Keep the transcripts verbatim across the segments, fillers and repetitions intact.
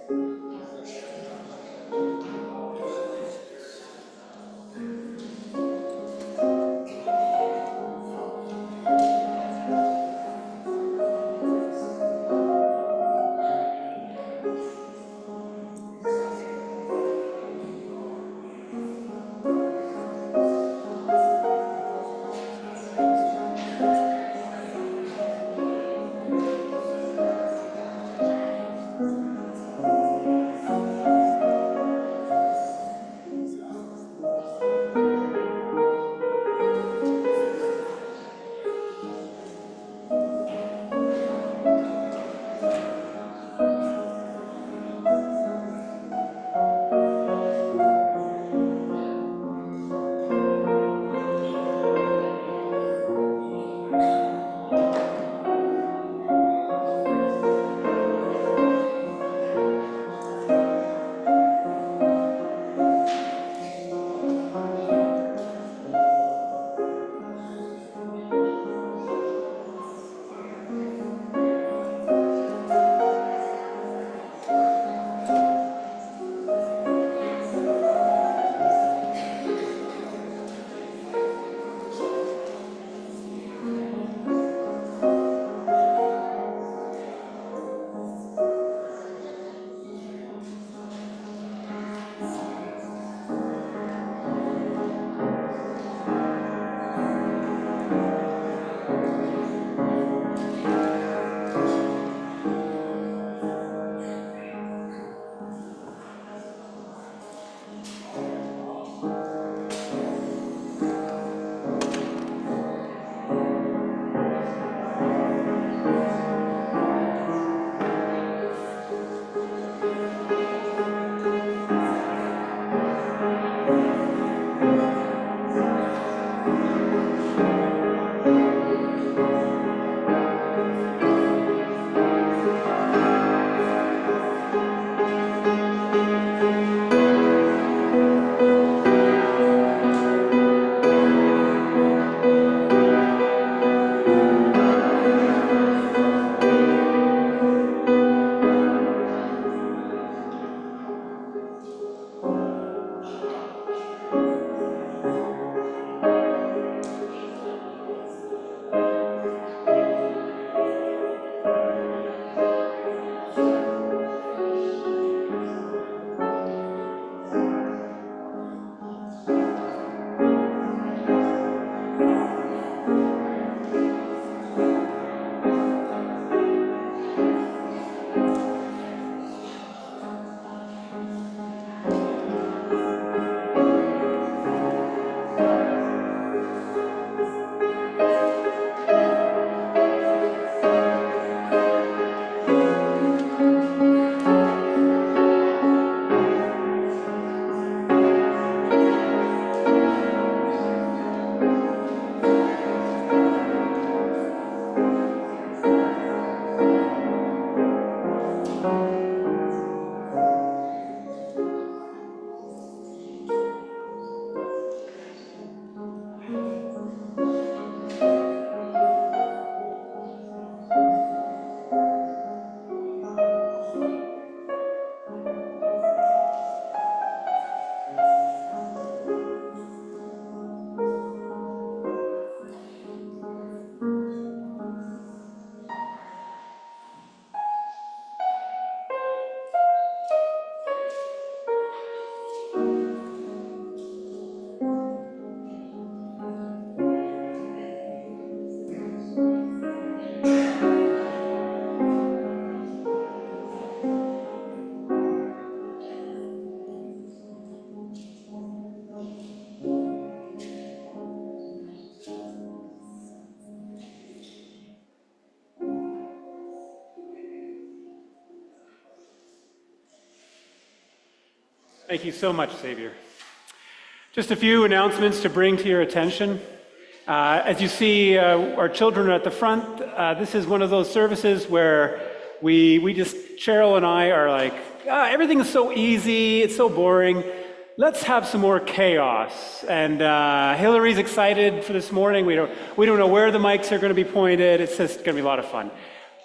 Thank you so much, Xavier. Just a few announcements to bring to your attention. Uh, as you see, uh, our children are at the front. Uh, this is one of those services where we, we just, Cheryl and I are like, ah, everything is so easy, it's so boring. Let's have some more chaos. And uh, Hillary's excited for this morning. We don't, we don't know where the mics are going to be pointed. It's just going to be a lot of fun.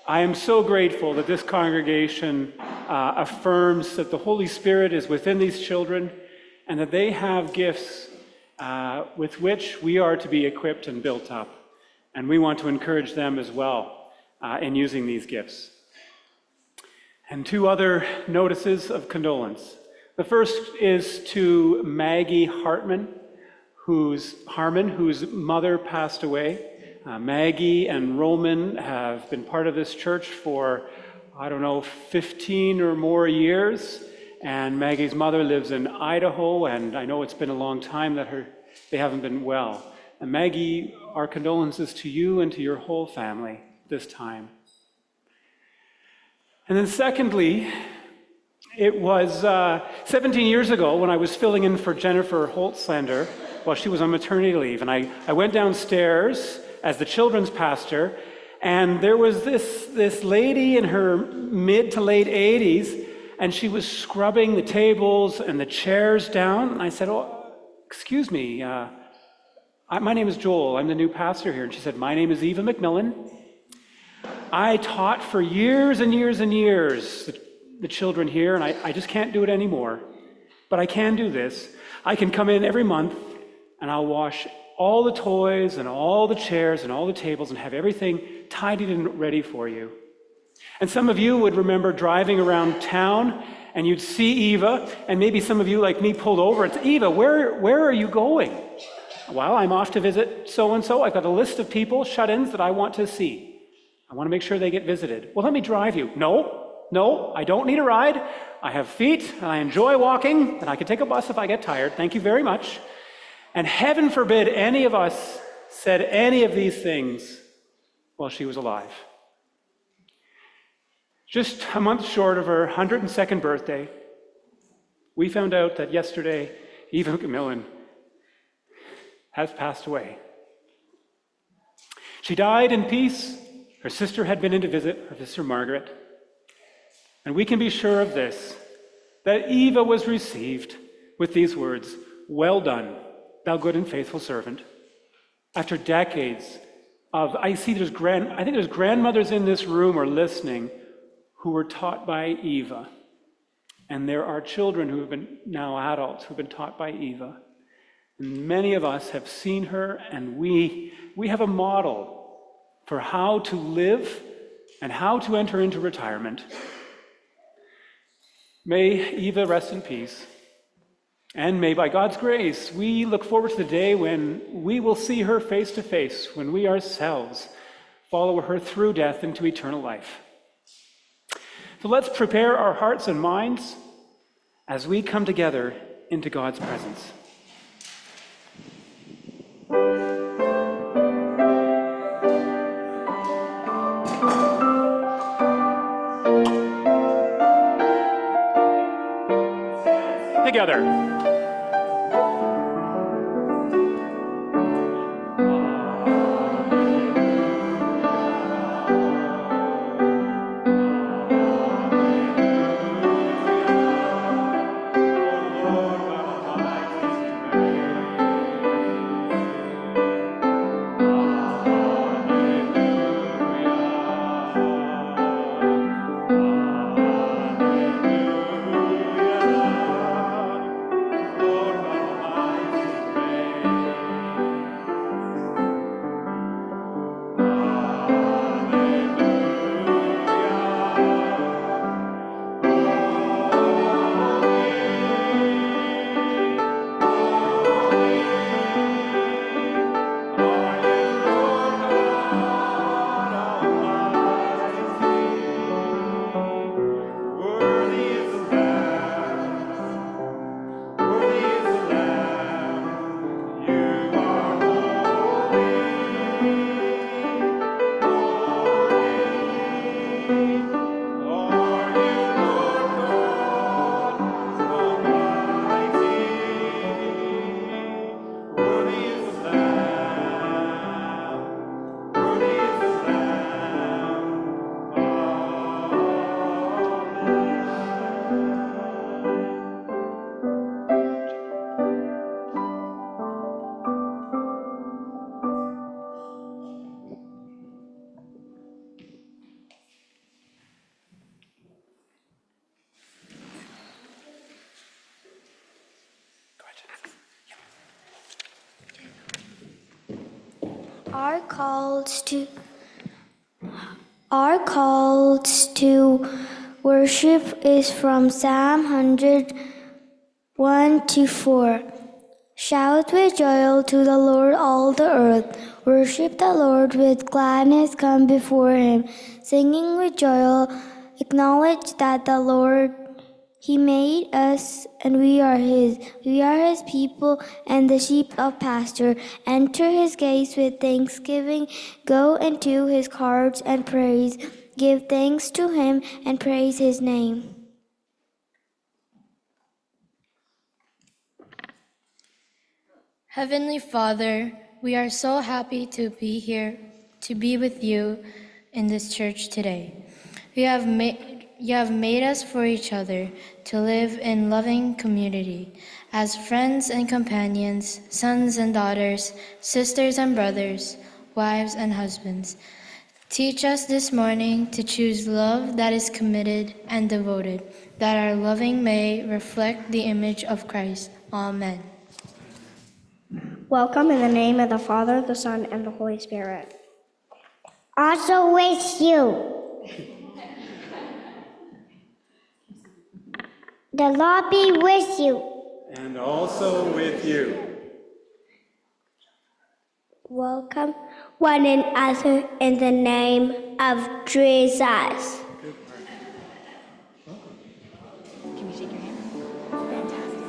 I am so grateful that this congregation uh, affirms that the Holy Spirit is within these children and that they have gifts uh, with which we are to be equipped and built up. And we want to encourage them as well uh, in using these gifts. And two other notices of condolence. The first is to Maggie Hartman, whose Harmon, whose mother passed away. Uh, Maggie and Roman have been part of this church for, I don't know, fifteen or more years. And Maggie's mother lives in Idaho, and I know it's been a long time that her they haven't been well. And Maggie, our condolences to you and to your whole family this time. And then secondly, it was uh, seventeen years ago when I was filling in for Jennifer Holtzlander while she was on maternity leave. And I, I went downstairs as the children's pastor, and there was this, this lady in her mid to late eighties, and she was scrubbing the tables and the chairs down. And I said, oh, excuse me, uh, I, my name is Joel. I'm the new pastor here. And she said, my name is Eva McMillan. I taught for years and years and years the, the children here, and I, I just can't do it anymore. But I can do this. I can come in every month, and I'll wash all the toys and all the chairs and all the tables and have everything tidied and ready for you. And some of you would remember driving around town, and you'd see Eva, and maybe some of you, like me, pulled over. It's Eva, where, where are you going? Well, I'm off to visit so-and-so. I've got a list of people, shut-ins, that I want to see. I want to make sure they get visited. Well, let me drive you. No, no, I don't need a ride. I have feet, and I enjoy walking, and I can take a bus if I get tired. Thank you very much. And heaven forbid any of us said any of these things while she was alive. Just a month short of her one hundred second birthday, we found out that yesterday Eva McMillan has passed away. She died in peace. Her sister had been in to visit, her sister Margaret. And we can be sure of this, that Eva was received with these words, well done, thou good and faithful servant. After decades of, I see there's grand, I think there's grandmothers in this room or listening who were taught by Eva. And there are children who have been, now adults, who have been taught by Eva. And many of us have seen her, and we, we have a model for how to live and how to enter into retirement. May Eva rest in peace. And may, by God's grace, we look forward to the day when we will see her face to face, when we ourselves follow her through death into eternal life. So let's prepare our hearts and minds as we come together into God's presence. Together. Our calls to our calls to worship is from Psalm one hundred one to four. Shout with joy to the Lord, all the earth. Worship the Lord with gladness, come before him. Singing with joy, acknowledge that the Lord, he made us and we are his. We are his people and the sheep of pasture. Enter his gates with thanksgiving. Go into his courts and praise. Give thanks to him and praise his name. Heavenly Father, we are so happy to be here, to be with you in this church today. You have made, you have made us for each other to live in loving community as friends and companions, sons and daughters, sisters and brothers, wives and husbands. Teach us this morning to choose love that is committed and devoted, that our loving may reflect the image of Christ. Amen. Welcome in the name of the Father, the Son, and the Holy Spirit. Also with you. The Lord be with you. And also with you. Welcome one another in the name of Jesus. Can we shake your hand? Fantastic.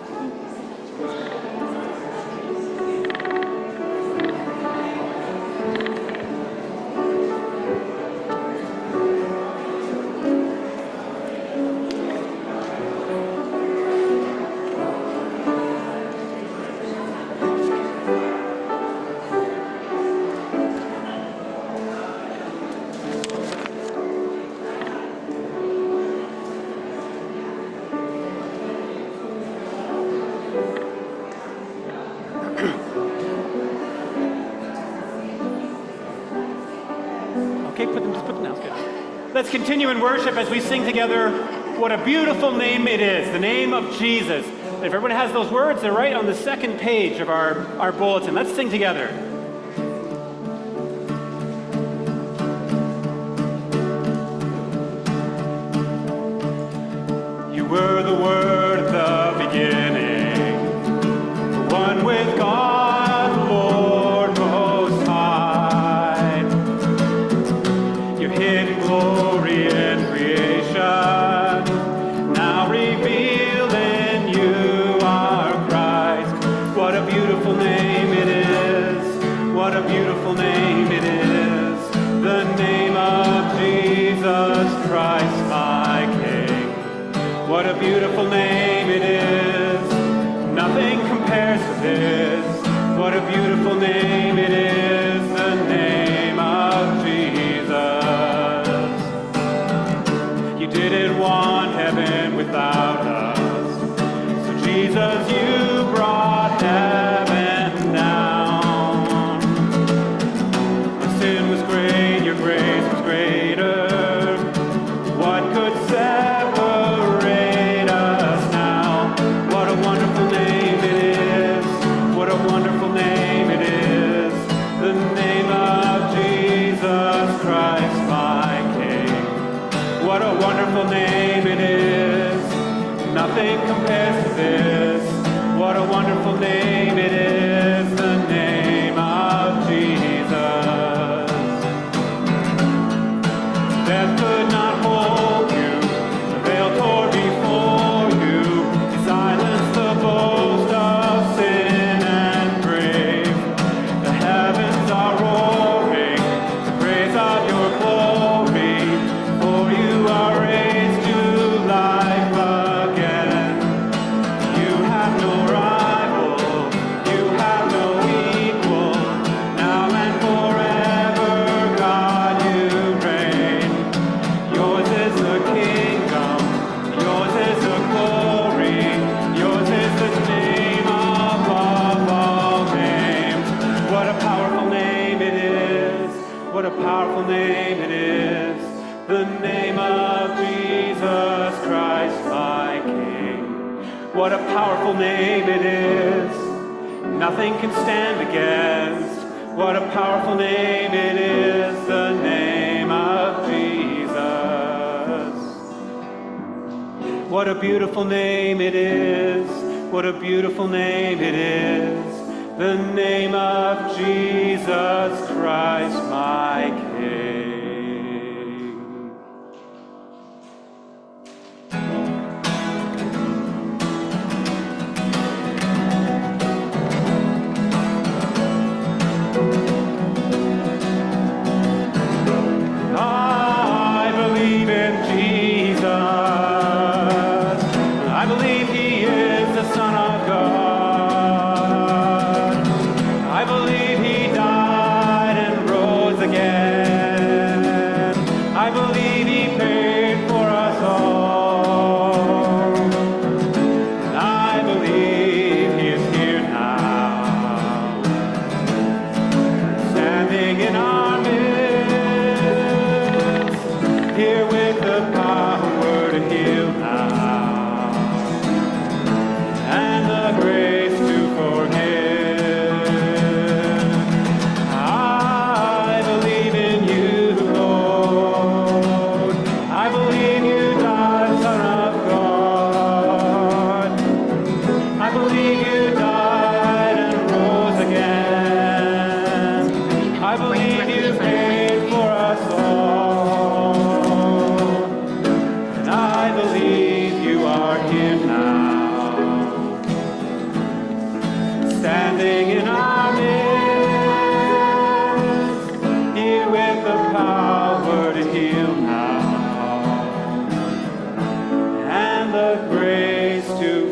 Okay, put them, just put them down. Good. Let's continue in worship as we sing together, what a beautiful name it is, the name of Jesus. If everyone has those words, they're right on the second page of our, our bulletin. Let's sing together. You were the Word at the beginning, the one with God, the Lord Most High. Your hidden glory in creation, now revealed in you are Christ. What a beautiful name it is, what a beautiful name it is, the name of Jesus Christ, my King. What a beautiful name it is, nothing compares to this. What a beautiful name it is, the name of Jesus. You didn't want heaven without us, so Jesus, you brought heaven down. Your sin was great, your grace was greater. What could separate us now? What a wonderful name it is, what a wonderful name it is, the name of Jesus Christ, my King. What a wonderful name it is, nothing compares to this. What a wonderful name it is, the name of Jesus. Death could not hold you, the veil tore before you. You silenced the boast of sin and grave. The heavens are roaring, the praise of your glory. For you are raised to life again. You have no rival, you have no equal. Now and forever, God, you reign. Yours is the kingdom, yours is the glory, yours is the name above all names. What a powerful name it is, what a powerful name it is, the name of Jesus Christ, my King. What a powerful name it is, nothing can stand against. What a powerful name it is, the name of Jesus. What a beautiful name it is, what a beautiful name it is, the name of Jesus Christ, my King. I believe in Jesus. I believe he is the Son of God. I believe he died and rose again. I believe he paid for us all. And I believe he is here now, standing in our midst, here with the power to heal now, and the grace to forgive. I believe in you, Lord. I believe you died, Son of God. I believe you died and rose again. I believe you paid for us all. And I believe you are here now, standing in our midst, here with the power to heal now, and the grace to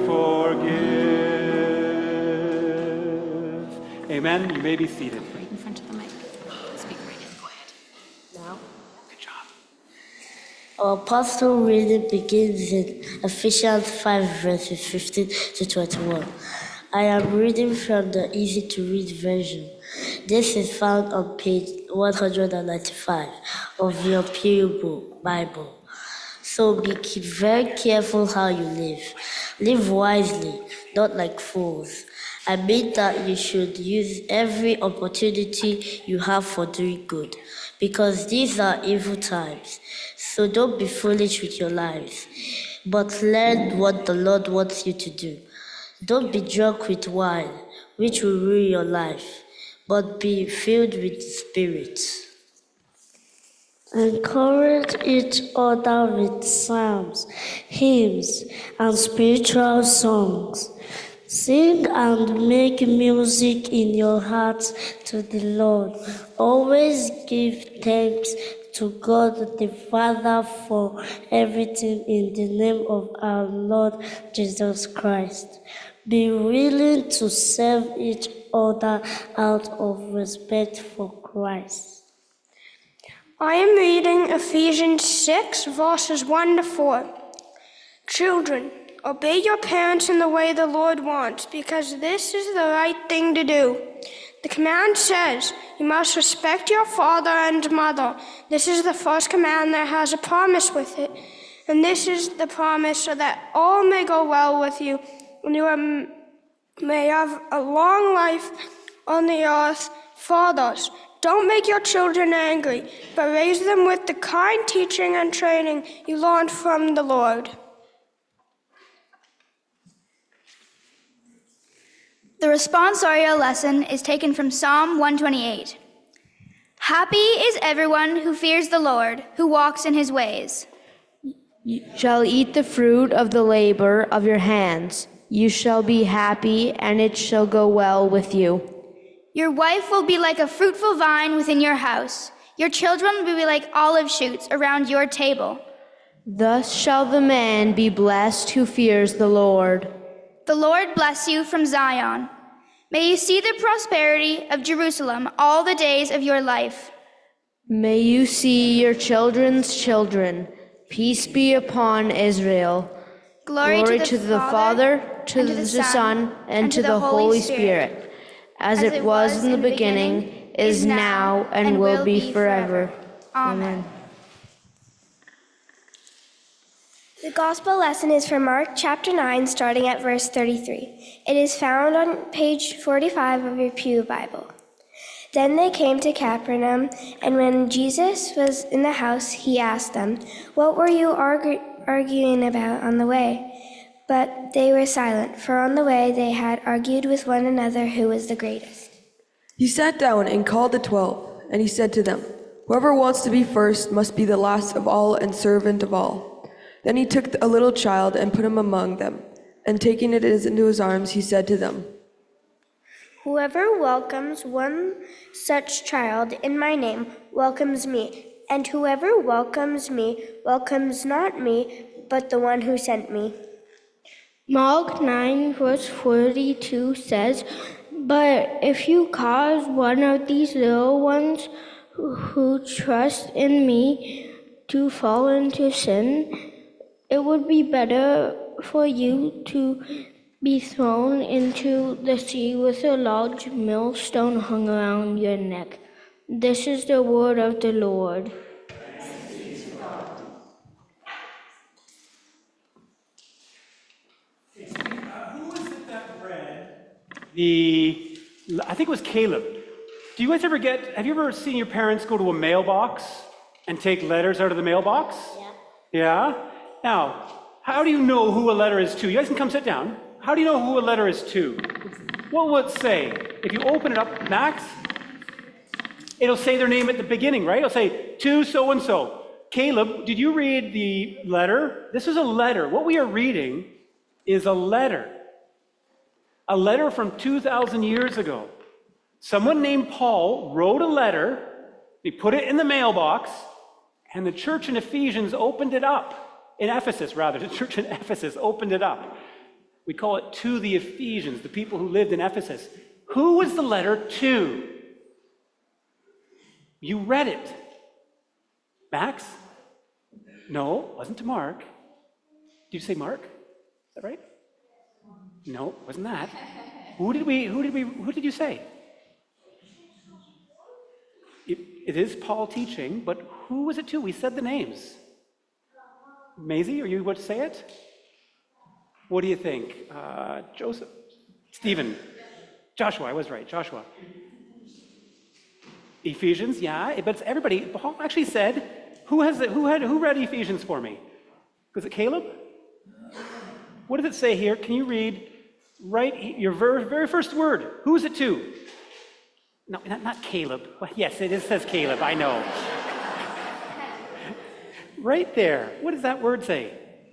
forgive. Amen. You may be seated. Right in front of the mic. Speak right in. Go ahead. Now, Good job. our pastoral reading begins in Ephesians five, verses fifteen to twenty-one. I am reading from the easy to read version. This is found on page one hundred ninety-five of your Pew Bible. So be keep very careful how you live. Live wisely, not like fools. I mean that you should use every opportunity you have for doing good, because these are evil times. So don't be foolish with your lives, but learn what the Lord wants you to do. Don't be drunk with wine, which will ruin your life, but be filled with the Spirit. Encourage each other with psalms, hymns, and spiritual songs. Sing and make music in your hearts to the Lord. Always give thanks to God the Father for everything in the name of our Lord Jesus Christ. Be willing to serve each other out of respect for Christ. I am reading Ephesians six, verses one to four. Children, obey your parents in the way the Lord wants, because this is the right thing to do. The command says, you must respect your father and mother. This is the first command that has a promise with it. And this is the promise so that all may go well with you, and you are, may have a long life on the earth. Fathers, don't make your children angry, but raise them with the kind teaching and training you learned from the Lord. The responsorial lesson is taken from Psalm one twenty-eight. Happy is everyone who fears the Lord, who walks in his ways. You shall eat the fruit of the labor of your hands. You shall be happy, and it shall go well with you. Your wife will be like a fruitful vine within your house. Your children will be like olive shoots around your table. Thus shall the man be blessed who fears the Lord. The Lord bless you from Zion. May you see the prosperity of Jerusalem all the days of your life. May you see your children's children. Peace be upon Israel. Glory, Glory to the, to the Father, Father, to and the Son, and to the Holy Spirit, as it was in the beginning, is now, and will be forever. Amen. The Gospel lesson is from Mark chapter nine, starting at verse thirty-three. It is found on page forty-five of your Pew Bible. Then they came to Capernaum, and when Jesus was in the house, he asked them, "What were you argu- arguing about on the way?" But they were silent, for on the way they had argued with one another who was the greatest. He sat down and called the twelve, and he said to them, "Whoever wants to be first must be the last of all and servant of all." Then he took a little child and put him among them, and taking it into his arms, he said to them, "Whoever welcomes one such child in my name welcomes me, and whoever welcomes me welcomes not me, but the one who sent me." Mark nine verse forty-two says, "But if you cause one of these little ones who trust in me to fall into sin, it would be better for you to be thrown into the sea with a large millstone hung around your neck." This is the word of the Lord. The, I think it was Caleb. Do you guys ever get, have you ever seen your parents go to a mailbox and take letters out of the mailbox? Yeah. Yeah? Now, how do you know who a letter is to? You guys can come sit down. How do you know who a letter is to? What will it say? If you open it up, Max, it'll say their name at the beginning, right? It'll say, to so-and-so. Caleb, did you read the letter? This is a letter. What we are reading is a letter. A letter from two thousand years ago. Someone named Paul wrote a letter, he put it in the mailbox, and the church in Ephesians opened it up. In Ephesus, rather, the church in Ephesus opened it up. We call it to the Ephesians, the people who lived in Ephesus. Who was the letter to? You read it. Max? No, it wasn't to Mark. Did you say Mark? Is that right? No, it wasn't that. Who did we, who did we, who did you say? It, it is Paul teaching, but who was it to? We said the names. Maisie, are you about to say it? What do you think? Uh, Joseph? Stephen? Joshua, I was right, Joshua. Ephesians, yeah, but it's everybody. Paul actually said, who has it, who had, who read Ephesians for me? Was it Caleb? What does it say here? Can you read right your very, very first word? Who is it to? No, not, not Caleb. Well, yes, it is, says Caleb, I know. Right there. What does that word say?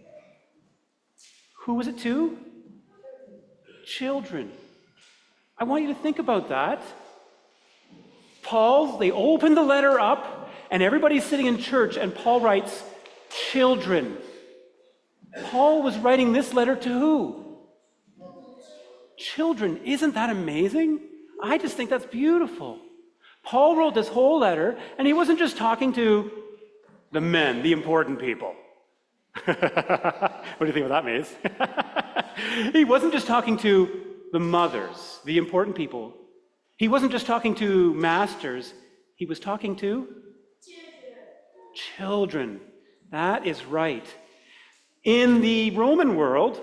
Who was it to? Children. I want you to think about that. Paul, they open the letter up, and everybody's sitting in church, and Paul writes, children. Paul was writing this letter to who? Children. Isn't that amazing? I just think that's beautiful. Paul wrote this whole letter, and he wasn't just talking to the men, the important people. What do you think what that means? He wasn't just talking to the mothers, the important people. He wasn't just talking to masters. He was talking to children. Children. That is right. In the Roman world,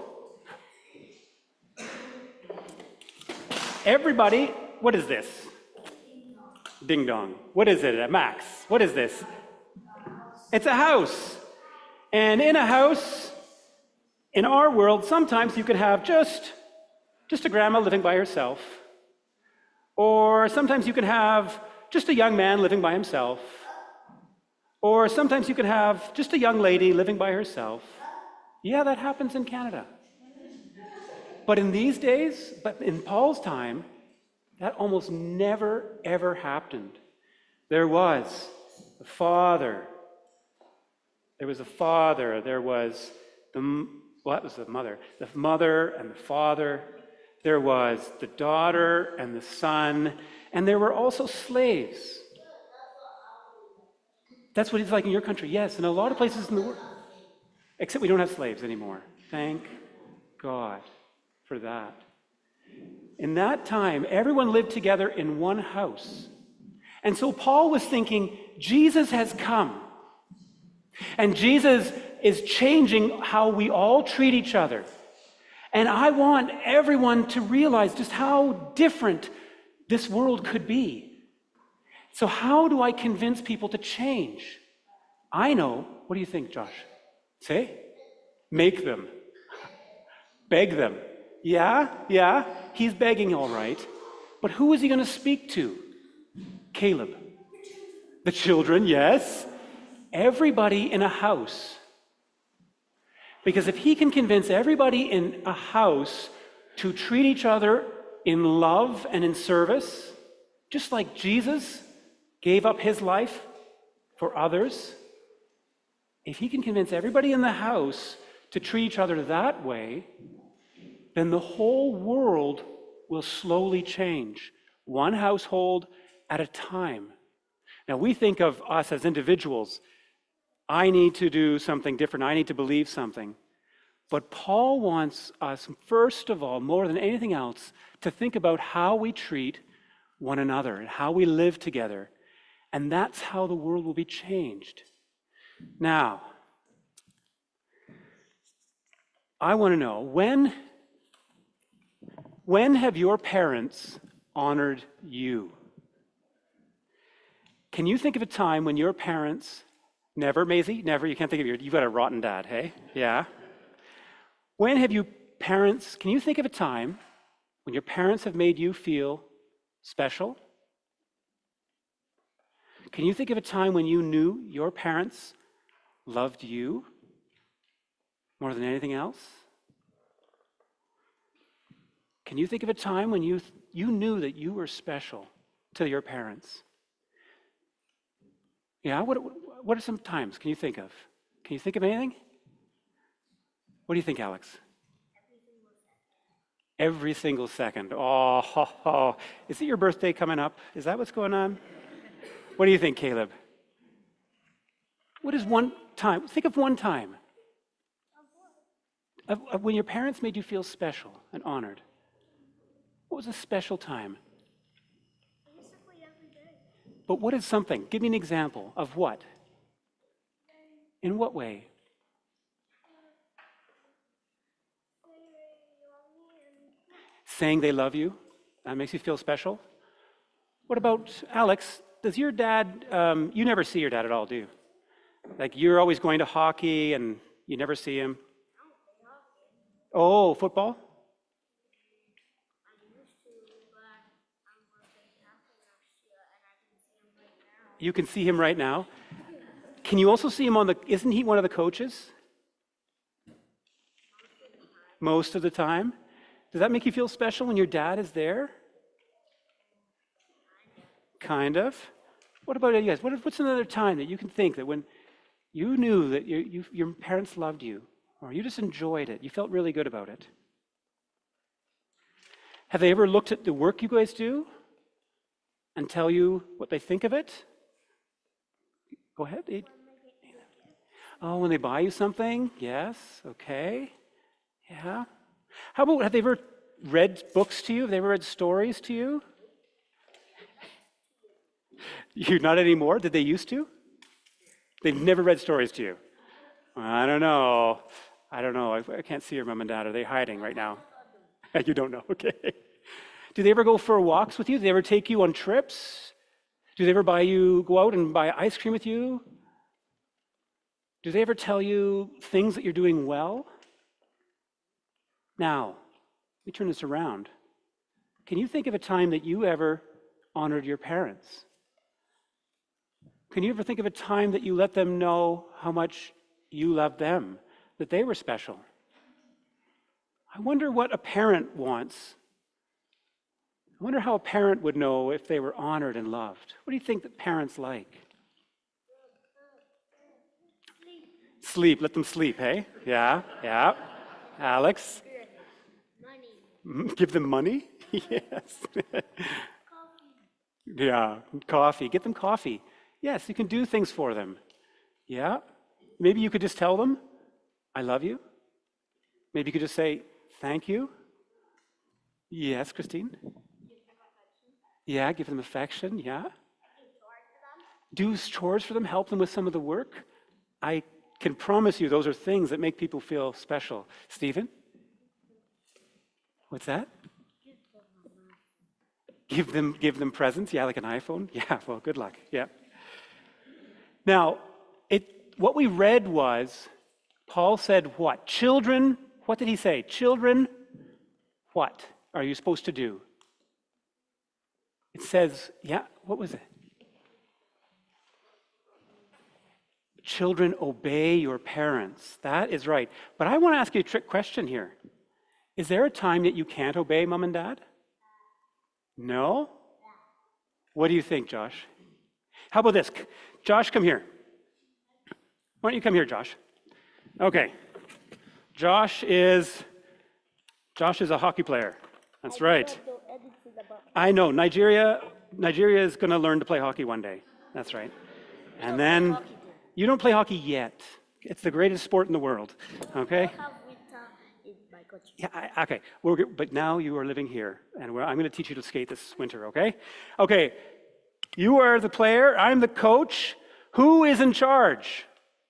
everybody, what is this? Ding dong. What is it, Max? What is this? It's a house. And in a house, in our world, sometimes you could have just, just a grandma living by herself. Or sometimes you can have just a young man living by himself. Or sometimes you can have just a young lady living by herself. Yeah, that happens in Canada. But in these days, but in Paul's time, that almost never, ever happened. There was the father. There was a father. There was the, well, that was the mother. The mother and the father. There was the daughter and the son. And there were also slaves. That's what it's like in your country, yes, in a lot of places in the world. Except we don't have slaves anymore. Thank God for that. In that time, everyone lived together in one house. And so Paul was thinking, Jesus has come. And Jesus is changing how we all treat each other. And I want everyone to realize just how different this world could be So how do I convince people to change? I know. What do you think, Josh? Say? Make them. Beg them. Yeah, yeah, he's begging all right. But who is he going to speak to? Caleb. The children, yes. Everybody in a house. Because if he can convince everybody in a house to treat each other in love and in service, just like Jesus gave up his life for others, if he can convince everybody in the house to treat each other that way, then the whole world will slowly change, one household at a time. Now, we think of us as individuals. I need to do something different. I need to believe something. But Paul wants us, first of all, more than anything else, to think about how we treat one another and how we live together. And that's how the world will be changed. Now, I want to know, when, when have your parents honored you? Can you think of a time when your parents, never, Maisie, never, you can't think of your, you've got a rotten dad, hey? Yeah. When have you parents, can you think of a time when your parents have made you feel special? Can you think of a time when you knew your parents loved you more than anything else? Can you think of a time when you, you knew that you were special to your parents? Yeah, what, what are some times can you think of? Can you think of anything? What do you think, Alex? Every single second. Oh, ho, ho. Is it your birthday coming up? Is that what's going on? What do you think, Caleb? What is one time? Think of one time. Of, of when your parents made you feel special and honored. What was a special time? Basically every day. But what is something? Give me an example of what? In what way? Saying they love you? That makes you feel special? What about Alex? Does your dad, um, you never see your dad at all, do you? Like you're always going to hockey and you never see him? Oh, football? You can see him right now. Can you also see him on the, isn't he one of the coaches? Most of the time. Does that make you feel special when your dad is there? Kind of. What about you guys? What, what's another time that you can think that when you knew that you, you, your parents loved you, or you just enjoyed it, you felt really good about it? Have they ever looked at the work you guys do and tell you what they think of it? Go ahead. Oh, when they buy you something? Yes. Okay. Yeah. How about, have they ever read books to you? Have they ever read stories to you? You not anymore? Did they used to? They've never read stories to you? I don't know. I don't know. I, I can't see your mom and dad. Are they hiding right now? You don't know. Okay. Do they ever go for walks with you? Do they ever take you on trips? Do they ever buy you, go out and buy ice cream with you? Do they ever tell you things that you're doing well? Now, let me turn this around. Can you think of a time that you ever honored your parents? Can you ever think of a time that you let them know how much you loved them, that they were special? I wonder what a parent wants. I wonder how a parent would know if they were honored and loved. What do you think that parents like? Sleep. Let them sleep, hey? Yeah, yeah. Alex? Money. Give them money? Yes. Yeah, coffee. Get them coffee. Yes, you can do things for them. Yeah. Maybe you could just tell them, I love you. Maybe you could just say, thank you. Yes, Christine? Yeah, give them affection. Yeah. Do chores for them, help them with some of the work. I can promise you those are things that make people feel special. Stephen? What's that? Give them, give them presents? Yeah, like an iPhone? Yeah, well, good luck. Yeah. Now, it, what we read was, Paul said what? Children, what did he say? Children, what are you supposed to do? It says, yeah, what was it? Children, obey your parents. That is right. But I want to ask you a trick question here. Is there a time that you can't obey mom and dad? No? What do you think, Josh? How about this? Josh, come here. Why don't you come here, Josh? Okay. Josh is Josh is a hockey player. That's right. I know. Nigeria Nigeria is going to learn to play hockey one day. That's right. And then you don't play hockey yet. It's the greatest sport in the world. Okay? Yeah, I, okay. We're, but now you are living here, and we're, I'm going to teach you to skate this winter, okay? Okay. You are the player. I'm the coach. Who is in charge?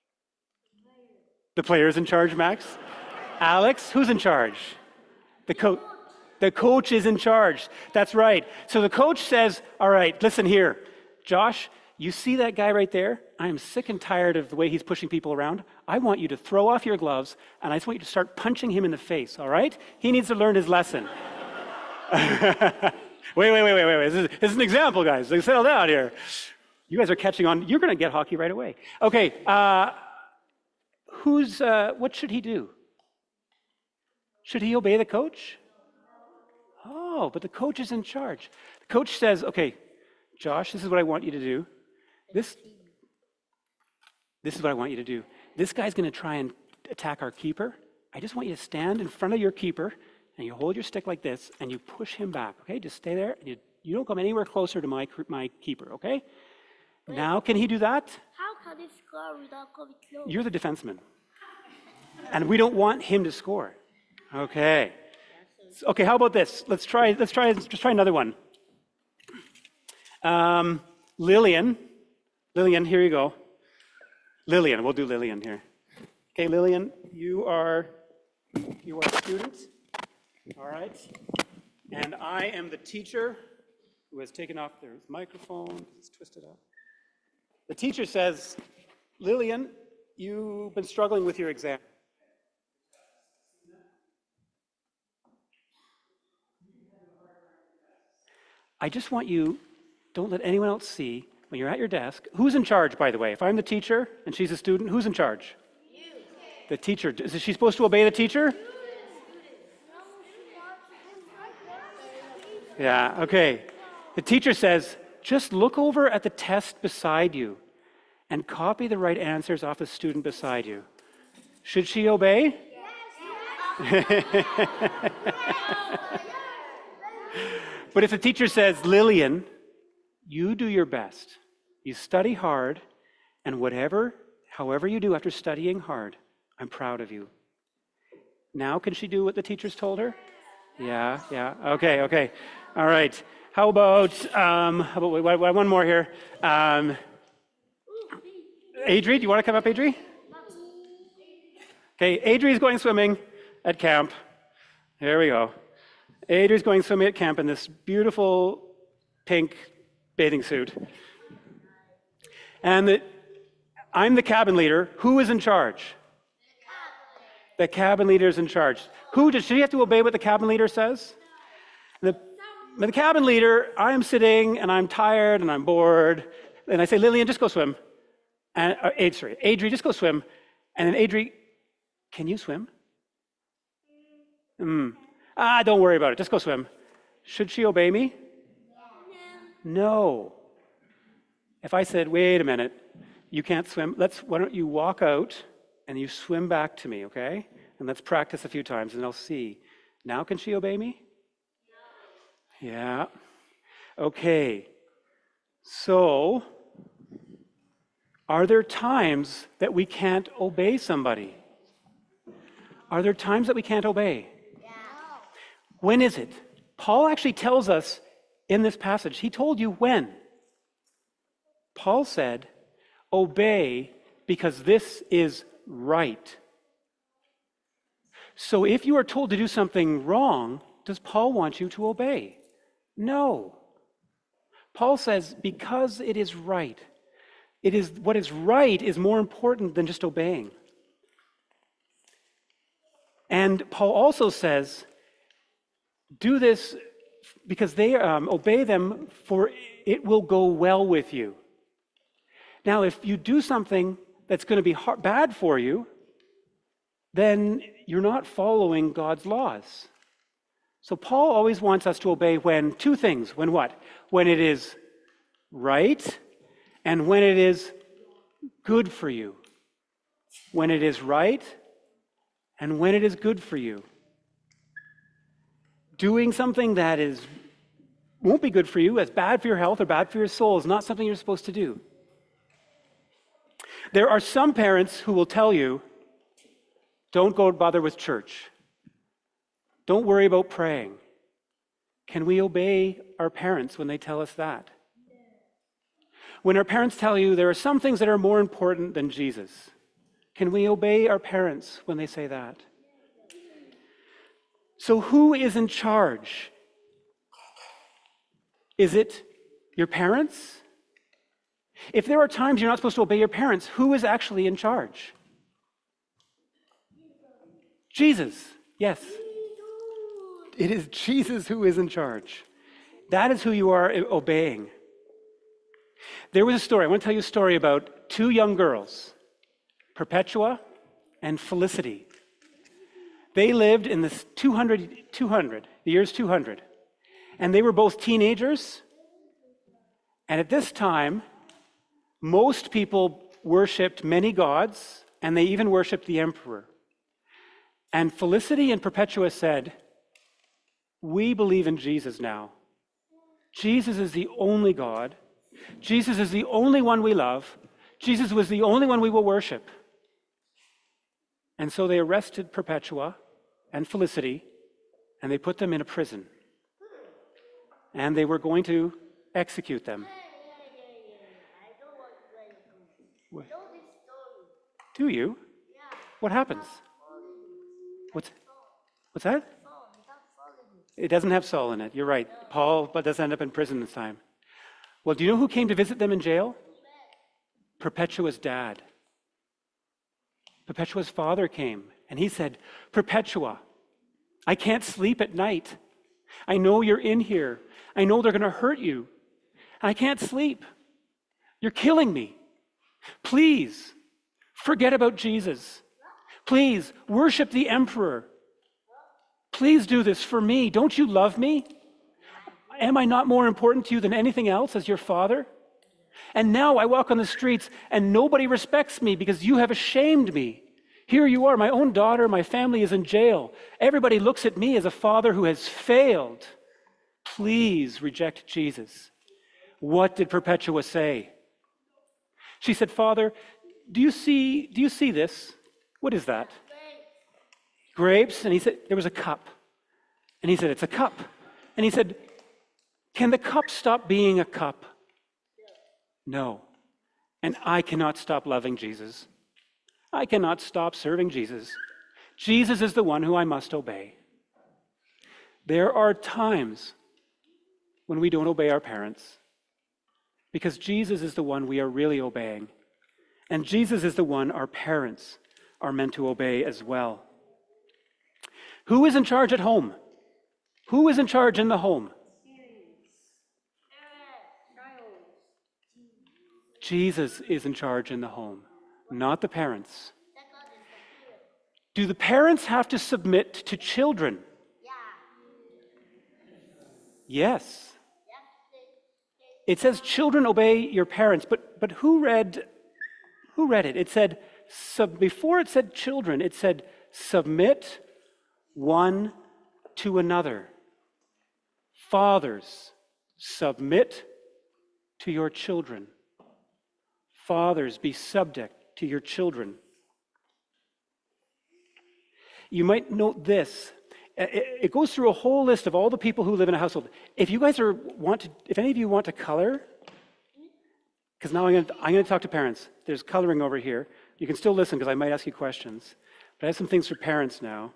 The player is in charge, Max. Alex, who's in charge? The coach. The coach is in charge. That's right. So the coach says, all right, listen here. Josh, you see that guy right there? I am sick and tired of the way he's pushing people around. I want you to throw off your gloves, and I just want you to start punching him in the face, all right? He needs to learn his lesson. wait, wait, wait, wait, wait. This is, this is an example, guys. Like, settle down here. You guys are catching on. You're going to get hockey right away. Okay. Uh, who's, uh, what should he do? Should he obey the coach? Oh, but the coach is in charge. The coach says, okay, Josh, this is what I want you to do. This, this is what I want you to do. This guy's going to try and attack our keeper. I just want you to stand in front of your keeper, and you hold your stick like this, and you push him back, okay? Just stay there, and you, you don't come anywhere closer to my, my keeper, okay? Wait. Now, can he do that? How can he score without coming close? You're the defenseman. And we don't want him to score. Okay. Okay, how about this? Let's try, let's try, let's try another one. Um, Lillian. Lillian, here you go. Lillian, we'll do Lillian here. Okay, Lillian, you are, you are a student, all right? And I am the teacher who has taken off their microphone, it's twisted up. The teacher says, Lillian, you've been struggling with your exam. I just want you, don't let anyone else see, when you're at your desk, who's in charge, by the way? If I'm the teacher and she's a student, who's in charge? You. The teacher. Is she supposed to obey the teacher? Yeah, okay. The teacher says, just look over at the test beside you and copy the right answers off the student beside you. Should she obey? Yes. But if the teacher says, Lillian, you do your best. You study hard, and whatever, however you do after studying hard, I'm proud of you. Now can she do what the teachers told her? Yeah, yeah. Okay, okay. All right. How about, um, how about wait, wait, one more here. Um, Adri, do you want to come up, Adri? Okay, Adri's going swimming at camp. There we go. Adri's going swimming at camp in this beautiful pink bathing suit. And the, I'm the cabin leader. Who is in charge? The cabin leader is in charge. Who does she have to obey what the cabin leader says? The, the cabin leader, I'm sitting and I'm tired and I'm bored. And I say, Lillian, just go swim. And, uh, Ad, sorry, Adri, just go swim. And then Adri, can you swim? Hmm. Ah, don't worry about it. Just go swim. Should she obey me? No. No. If I said, wait a minute, you can't swim, let's, why don't you walk out and you swim back to me, okay? And let's practice a few times and I'll see. Now can she obey me? No. Yeah. Okay. So, are there times that we can't obey somebody? Are there times that we can't obey? Yeah. When is it? Paul actually tells us in this passage. He told you when. Paul said, obey because this is right. So if you are told to do something wrong, does Paul want you to obey? No. Paul says, because it is right. It is what is right is more important than just obeying. And Paul also says, do this because they um, obey them, for it will go well with you. Now, if you do something that's going to be hard, bad for you, then you're not following God's laws. So Paul always wants us to obey when two things. When what? When it is right and when it is good for you. When it is right and when it is good for you. Doing something that is won't be good for you, that's bad for your health or bad for your soul, is not something you're supposed to do. There are some parents who will tell you, don't go bother with church. Don't worry about praying. Can we obey our parents when they tell us that? When our parents tell you there are some things that are more important than Jesus, can we obey our parents when they say that? So who is in charge? Is it your parents? If there are times you're not supposed to obey your parents, who is actually in charge? Jesus, yes. It is Jesus who is in charge. That is who you are obeying. There was a story, I want to tell you a story about two young girls, Perpetua and Felicity. They lived in the two hundred, two hundred, the years two hundred, and they were both teenagers. And at this time, most people worshipped many gods, and they even worshipped the emperor. And Felicity and Perpetua said, we believe in Jesus now. Jesus is the only God. Jesus is the only one we love. Jesus was the only one we will worship. And so they arrested Perpetua and Felicity, and they put them in a prison. And they were going to execute them. What? Do you? What happens? What's, what's that? It doesn't have Saul in it. You're right. Paul but does end up in prison this time. Well, do you know who came to visit them in jail? Perpetua's dad. Perpetua's father came, and he said, Perpetua, I can't sleep at night. I know you're in here. I know they're going to hurt you. I can't sleep. You're killing me. Please, forget about Jesus. Please, worship the emperor. Please do this for me. Don't you love me? Am I not more important to you than anything else as your father? And now I walk on the streets and nobody respects me because you have ashamed me. Here you are, my own daughter, my family is in jail. Everybody looks at me as a father who has failed. Please reject Jesus. What did Perpetua say? She said, Father, do you see, do you see this? What is that? Grapes. And he said, there was a cup. And he said, it's a cup. And he said, can the cup stop being a cup? No. And I cannot stop loving Jesus. I cannot stop serving Jesus. Jesus is the one who I must obey. There are times when we don't obey our parents because Jesus is the one we are really obeying. And Jesus is the one our parents are meant to obey as well. Who is in charge at home? Who is in charge in the home? Jesus is in charge in the home, not the parents. Do the parents have to submit to children? Yes. It says children obey your parents, but but who read who read it? It said sub, before it said children, it said submit one to another. Fathers, submit to your children. Fathers, be subject to your children. You might note this. It goes through a whole list of all the people who live in a household. If you guys are want to, if any of you want to color, because now I'm going to, I'm going to talk to parents. There's coloring over here. You can still listen because I might ask you questions. But I have some things for parents now.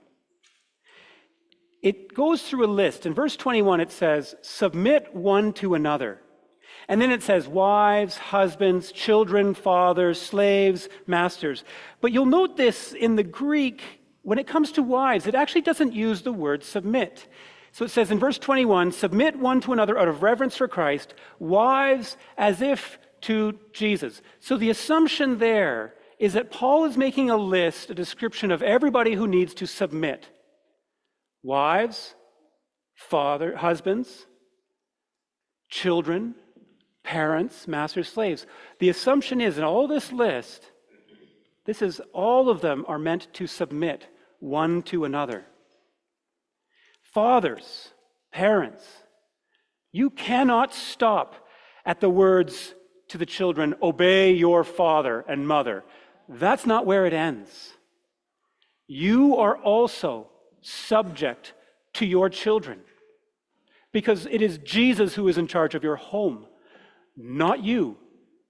It goes through a list. In verse twenty-one, it says, submit one to another. And then it says wives, husbands, children, fathers, slaves, masters. But you'll note this in the Greek, when it comes to wives, it actually doesn't use the word submit. So it says in verse twenty-one, submit one to another out of reverence for Christ, wives as if to Jesus. So the assumption there is that Paul is making a list, a description of everybody who needs to submit. Wives, father, husbands, children, parents, masters, slaves. The assumption is in all this list, this is all of them are meant to submit one to another. Fathers, parents, you cannot stop at the words to the children, obey your father and mother. That's not where it ends. You are also subject to your children because it is Jesus who is in charge of your home, not you.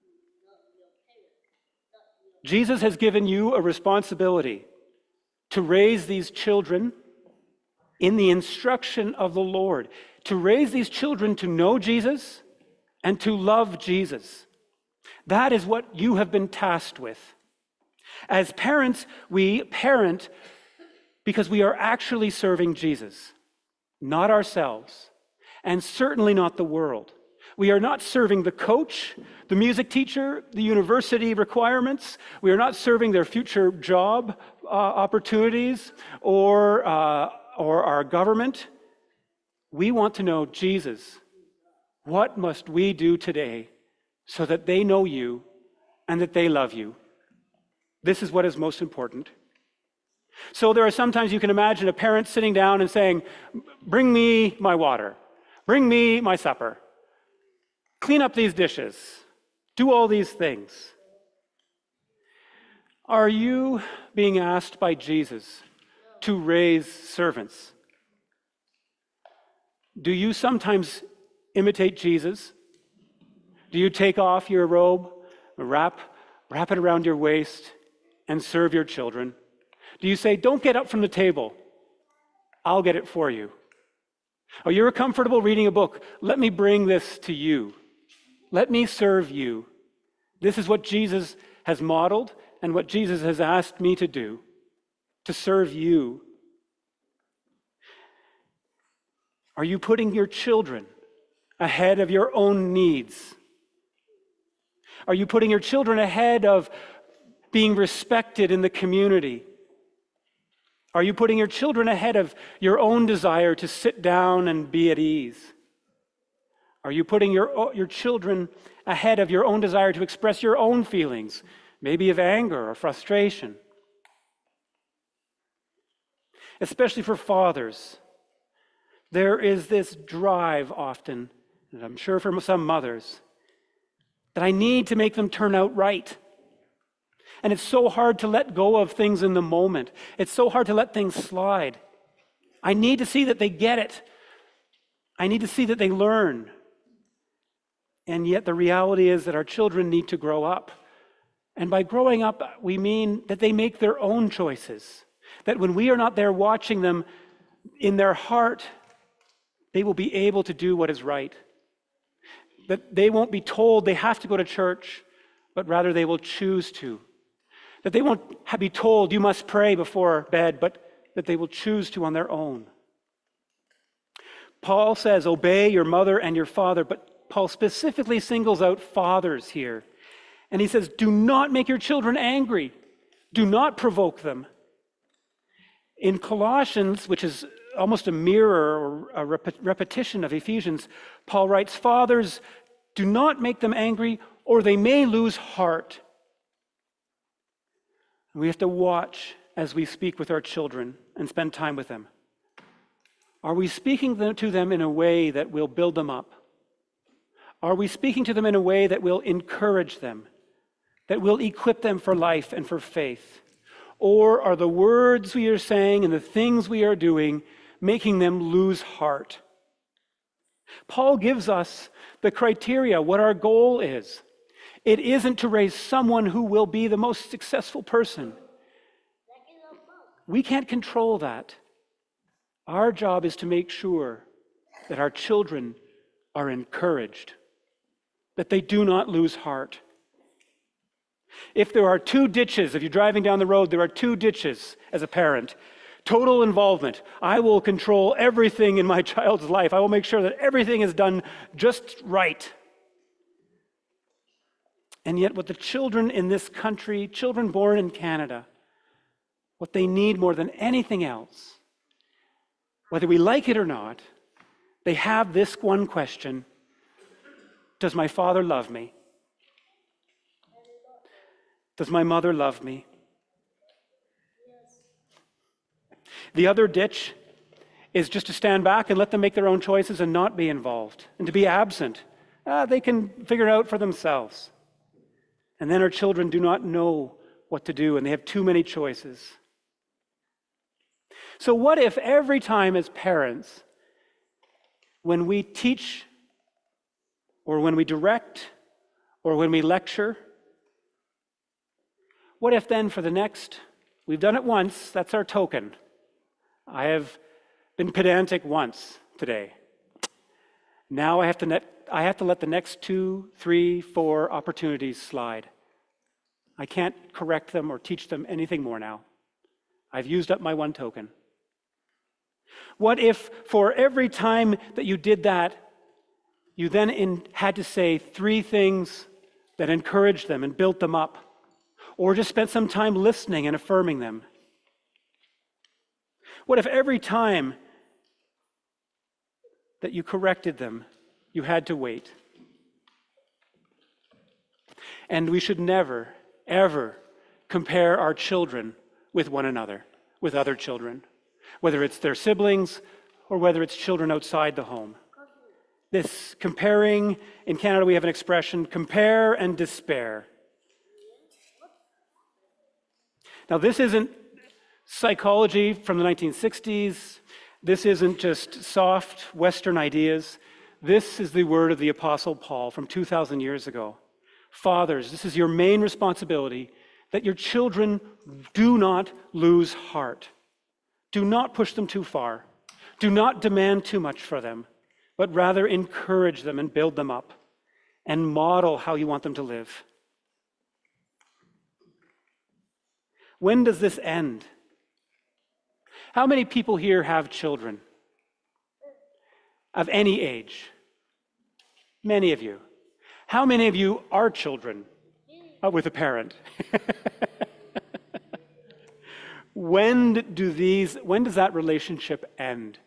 Jesus has given you a responsibility to raise these children in the instruction of the Lord, to raise these children to know Jesus and to love Jesus. That is what you have been tasked with. As parents, we parent because we are actually serving Jesus, not ourselves, and certainly not the world. We are not serving the coach, the music teacher, the university requirements. We are not serving their future job uh, opportunities or, uh, or our government. We want to know Jesus. What must we do today so that they know you and that they love you? This is what is most important. So there are sometimes you can imagine a parent sitting down and saying, bring me my water, bring me my supper, clean up these dishes, do all these things. Are you being asked by Jesus to raise servants? Do you sometimes imitate Jesus? Do you take off your robe, wrap, wrap it around your waist, and serve your children? Do you say, don't get up from the table, I'll get it for you? Oh, you're comfortable reading a book, let me bring this to you. Let me serve you. This is what Jesus has modeled and what Jesus has asked me to do, to serve you. Are you putting your children ahead of your own needs? Are you putting your children ahead of being respected in the community? Are you putting your children ahead of your own desire to sit down and be at ease? Are you putting your, your children ahead of your own desire to express your own feelings, maybe of anger or frustration? Especially for fathers, there is this drive often, and I'm sure for some mothers, that I need to make them turn out right. And it's so hard to let go of things in the moment. It's so hard to let things slide. I need to see that they get it. I need to see that they learn. And yet the reality is that our children need to grow up. And by growing up, we mean that they make their own choices. That when we are not there watching them, in their heart, they will be able to do what is right. That they won't be told they have to go to church, but rather they will choose to. That they won't be told you must pray before bed, but that they will choose to on their own. Paul says, obey your mother and your father, but Paul specifically singles out fathers here. And he says, do not make your children angry. Do not provoke them. In Colossians, which is almost a mirror or a rep- repetition of Ephesians, Paul writes, fathers, do not make them angry, or they may lose heart. We have to watch as we speak with our children and spend time with them. Are we speaking to them in a way that will build them up? Are we speaking to them in a way that will encourage them, that will equip them for life and for faith? Or are the words we are saying and the things we are doing making them lose heart? Paul gives us the criteria, what our goal is. It isn't to raise someone who will be the most successful person. We can't control that. Our job is to make sure that our children are encouraged. that they do not lose heart. If there are two ditches, if you're driving down the road, there are two ditches as a parent. Total involvement. I will control everything in my child's life. I will make sure that everything is done just right. And yet what the children in this country, children born in Canada, what they need more than anything else, whether we like it or not, they have this one question: does my father love me? Does my mother love me? The other ditch is just to stand back and let them make their own choices and not be involved, and to be absent. Ah, they can figure it out for themselves. And then our children do not know what to do, and they have too many choices. So what if every time as parents, when we teach, or when we direct, or when we lecture, what if then for the next, we've done it once, that's our token. I have been pedantic once today. Now I have to net, I have to let the next two, three, four opportunities slide. I can't correct them or teach them anything more now. I've used up my one token. What if for every time that you did that, you then in, had to say three things that encouraged them and built them up, or just spent some time listening and affirming them? What if every time that you corrected them, you had to wait? And we should never, ever compare our children with one another, with other children, whether it's their siblings or whether it's children outside the home. This comparing, in Canada we have an expression, compare and despair. Now this isn't psychology from the nineteen sixties. This isn't just soft Western ideas. This is the word of the Apostle Paul from two thousand years ago. Fathers, this is your main responsibility, that your children do not lose heart. Do not push them too far. Do not demand too much for them, but rather encourage them and build them up and model how you want them to live. When does this end? How many people here have children of any age? Many of you. How many of you are children uh, with a parent? When do these, when does that relationship end?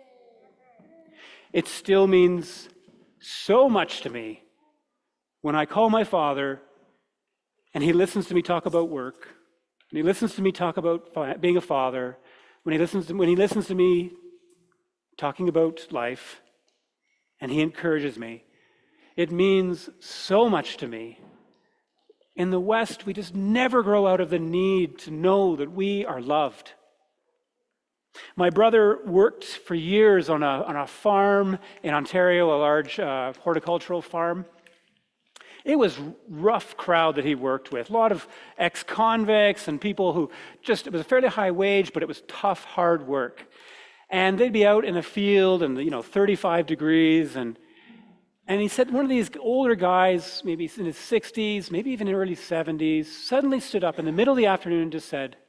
It still means so much to me when I call my father and he listens to me talk about work, and he listens to me talk about fi- being a father, when he listens to, when he listens to me talking about life, and he encourages me. It means so much to me. In the West, we just never grow out of the need to know that we are loved. My brother worked for years on a, on a farm in Ontario, a large uh, horticultural farm. It was a rough crowd that he worked with. A lot of ex-convicts and people who just, it was a fairly high wage, but it was tough, hard work. And they'd be out in the field and, you know, thirty-five degrees. And, and he said one of these older guys, maybe in his sixties, maybe even early seventies, suddenly stood up in the middle of the afternoon and just said,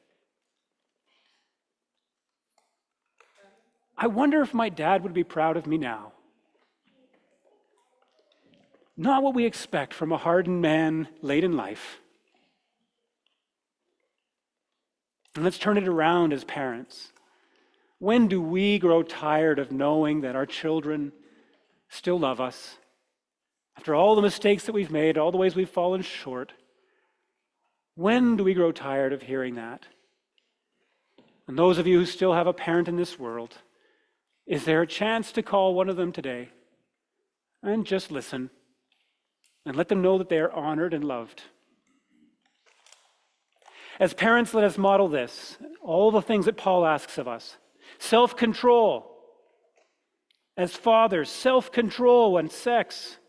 I wonder if my dad would be proud of me now. Not what we expect from a hardened man late in life. And let's turn it around as parents. When do we grow tired of knowing that our children still love us? After all the mistakes that we've made, all the ways we've fallen short, when do we grow tired of hearing that? And those of you who still have a parent in this world, is there a chance to call one of them today and just listen and let them know that they are honored and loved? As parents, let us model this, all the things that Paul asks of us. Self-control. As fathers, self-control and sex.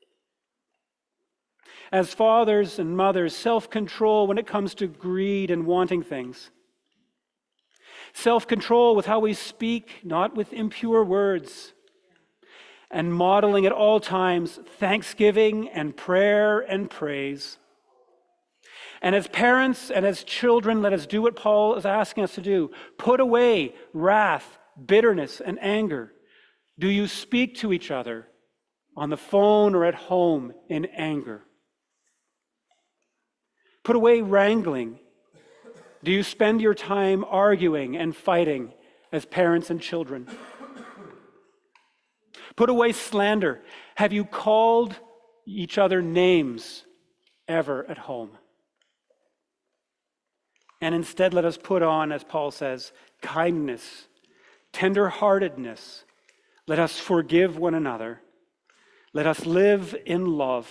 As fathers and mothers, self-control when it comes to greed and wanting things. Self-control with how we speak, not with impure words. and modeling at all times thanksgiving and prayer and praise. And as parents and as children, let us do what Paul is asking us to do. Put away wrath, bitterness, and anger. Do you speak to each other on the phone or at home in anger? Put away wrangling. Do you spend your time arguing and fighting as parents and children? Put away slander. Have you called each other names ever at home? And instead, let us put on, as Paul says, kindness, tender-heartedness. Let us forgive one another. Let us live in love.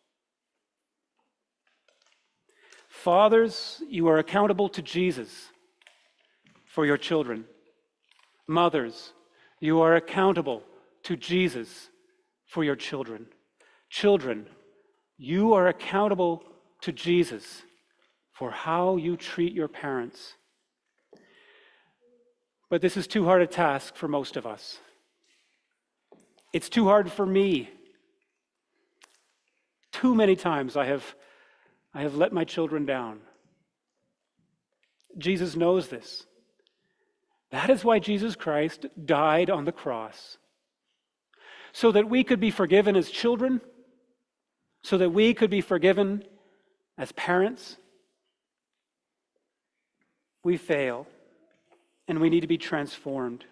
Fathers, you are accountable to Jesus for your children. Mothers, you are accountable to Jesus for your children. Children, you are accountable to Jesus for how you treat your parents. But this is too hard a task for most of us. It's too hard for me. Too many times I have, I have let my children down. Jesus knows this. That is why Jesus Christ died on the cross. So that we could be forgiven as children, so that we could be forgiven as parents. We fail, and we need to be transformed.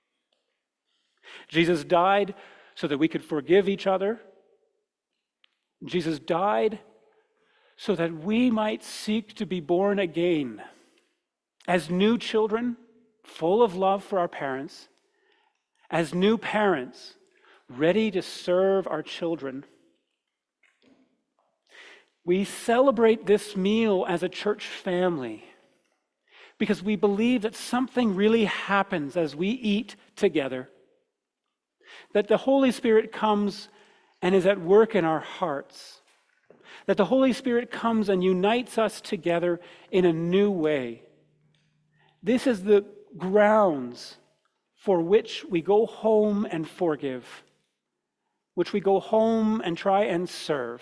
Jesus died so that we could forgive each other. Jesus died so that we might seek to be born again as new children, full of love for our parents, as new parents, ready to serve our children. We celebrate this meal as a church family because we believe that something really happens as we eat together, that the Holy Spirit comes and is at work in our hearts, that the Holy Spirit comes and unites us together in a new way. This is the grounds for which we go home and forgive, which we go home and try and serve.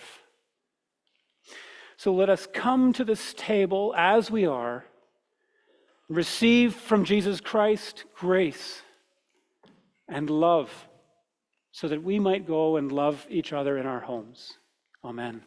So let us come to this table as we are, receive from Jesus Christ grace and love, so that we might go and love each other in our homes. Amen.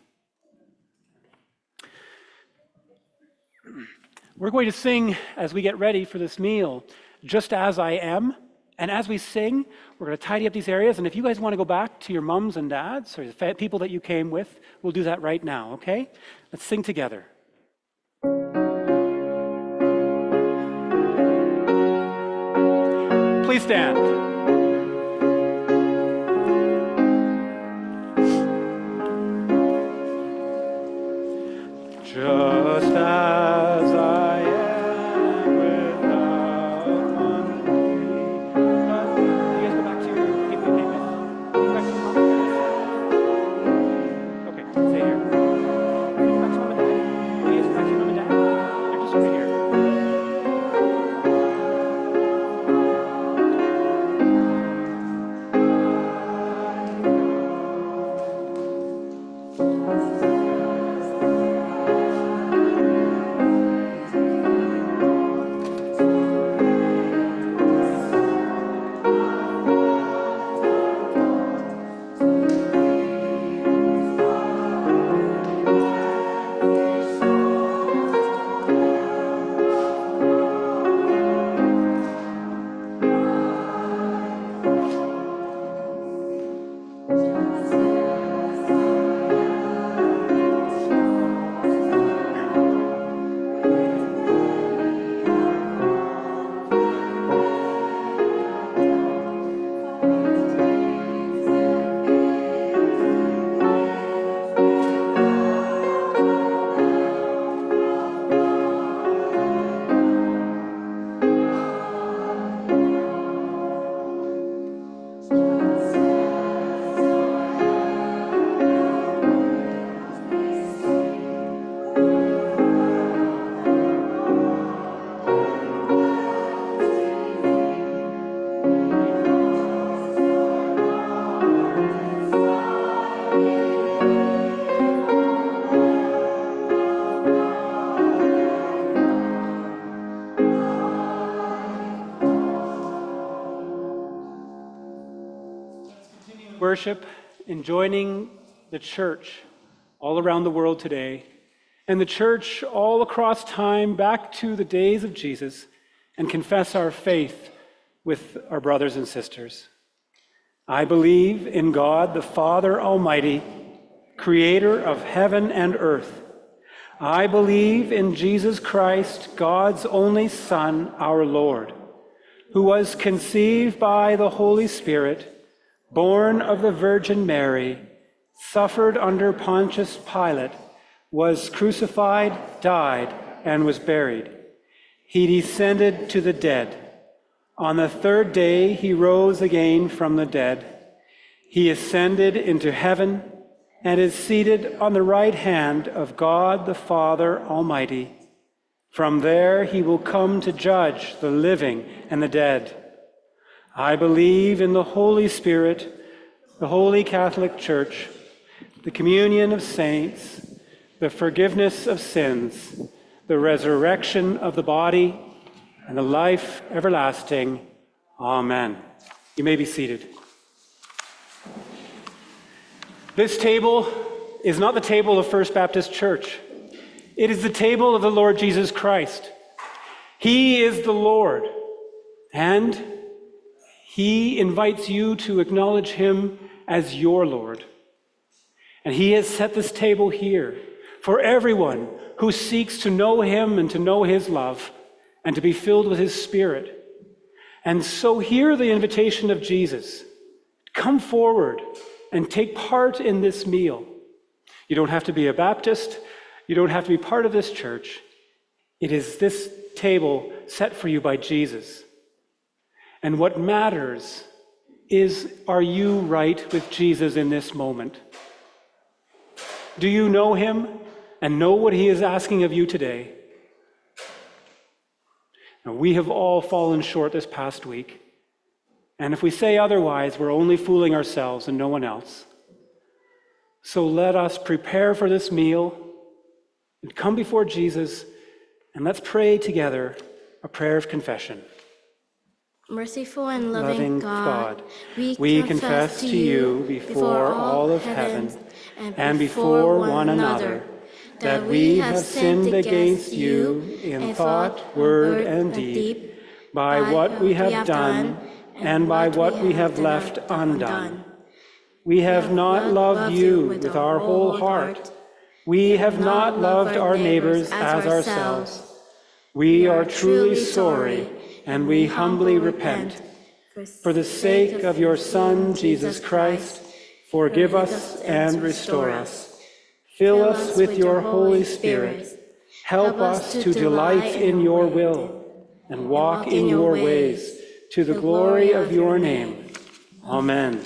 We're going to sing as we get ready for this meal, Just As I Am. And as we sing, we're going to tidy up these areas. And if you guys want to go back to your mums and dads or the people that you came with, we'll do that right now, okay? Let's sing together. Please stand. Just as I am without one plea. Uh, you guys go back to your people you came with. Go back to your mom. Okay, stay here. Go back to mom and dad. You guys go back to your mom and dad. They're just over here. worship in joining the church all around the world today, and the church all across time back to the days of Jesus, and confess our faith with our brothers and sisters. I believe in God, the Father Almighty, creator of heaven and earth. I believe in Jesus Christ, God's only Son, our Lord, who was conceived by the Holy Spirit, born of the Virgin Mary, suffered under Pontius Pilate, was crucified, died, and was buried. He descended to the dead. On the third day he rose again from the dead. He ascended into heaven and is seated on the right hand of God the Father Almighty. From there he will come to judge the living and the dead. I believe in the Holy Spirit, the Holy Catholic Church, the communion of saints, the forgiveness of sins, the resurrection of the body, and the life everlasting. Amen. You may be seated. This table is not the table of First Baptist Church. It is the table of the Lord Jesus Christ. He is the Lord, and he invites you to acknowledge him as your Lord. And he has set this table here for everyone who seeks to know him and to know his love and to be filled with his Spirit. And so hear the invitation of Jesus. Come forward and take part in this meal. You don't have to be a Baptist. You don't have to be part of this church. It is this table set for you by Jesus. And what matters is, are you right with Jesus in this moment? Do you know him and know what he is asking of you today? Now, we have all fallen short this past week. And if we say otherwise, we're only fooling ourselves and no one else. So let us prepare for this meal and come before Jesus, and let's pray together a prayer of confession. Merciful and loving, Loving God, God, we, we confess, confess to to you before all of heaven and before one another that we have sinned against you in thought, word, and deed, by what we have done and by what we have left undone. We have not loved you with our whole heart. We have not loved our neighbors as ourselves. We are truly sorry, and we humbly repent. For the sake of your Son, Jesus Christ, forgive us and restore us. Fill us with your Holy Spirit. Help us to delight in your will and walk in your ways to the glory of your name. Amen.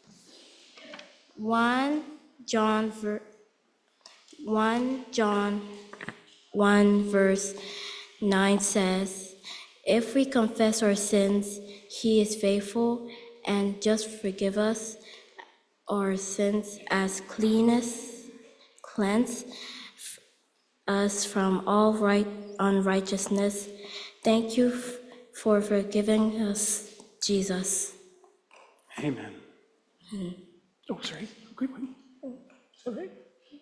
First John, ver- First John one verse nine says, if we confess our sins, he is faithful and just forgive us our sins as cleanness, cleanse us from all right unrighteousness. Thank you f- for forgiving us, Jesus. Amen. Hmm. Oh, sorry. Quick one. Oh, all right.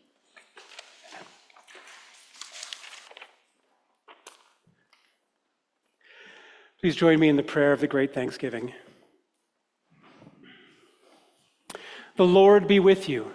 Please join me in the prayer of the Great Thanksgiving. The Lord be with you.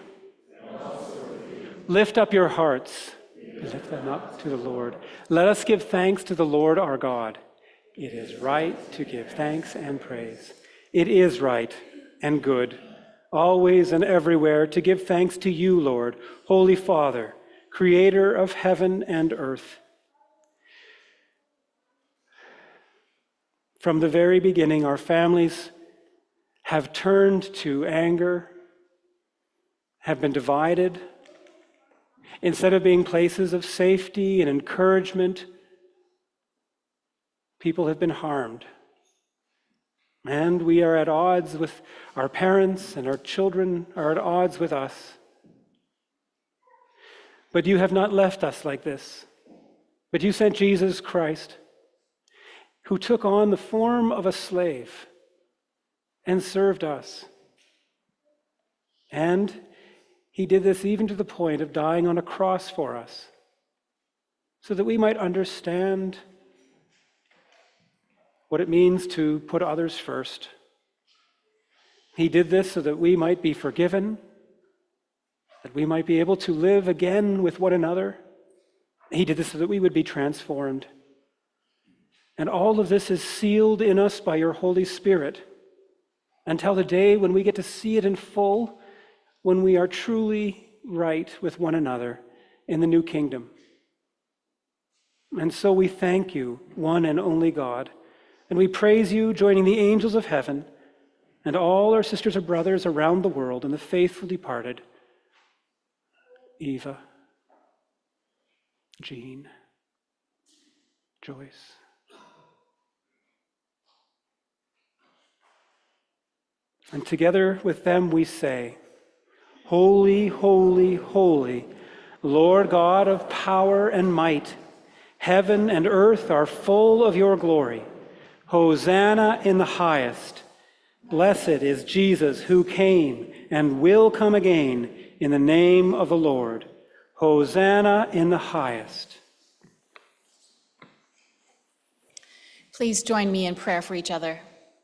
Lift up your hearts. Lift them up to the Lord. Let us give thanks to the Lord our God. It is right to give thanks and praise. It is right and good, always and everywhere, to give thanks to you, Lord, Holy Father, creator of heaven and earth. From the very beginning, our families have turned to anger, have been divided. Instead of being places of safety and encouragement, people have been harmed. And we are at odds with our parents, and our children are at odds with us. But you have not left us like this. But you sent Jesus Christ, who took on the form of a slave and served us. And he did this even to the point of dying on a cross for us, so that we might understand what it means to put others first. He did this so that we might be forgiven, that we might be able to live again with one another. He did this so that we would be transformed. And all of this is sealed in us by your Holy Spirit until the day when we get to see it in full, when we are truly right with one another in the new kingdom. And so we thank you, one and only God, and we praise you, joining the angels of heaven and all our sisters and brothers around the world and the faithful departed, Eva, Jean, Joyce. And together with them we say, Holy, holy, holy, Lord God of power and might, heaven and earth are full of your glory. Hosanna in the highest. Blessed is Jesus who came and will come again in the name of the Lord. Hosanna in the highest. Please join me in prayer for each other.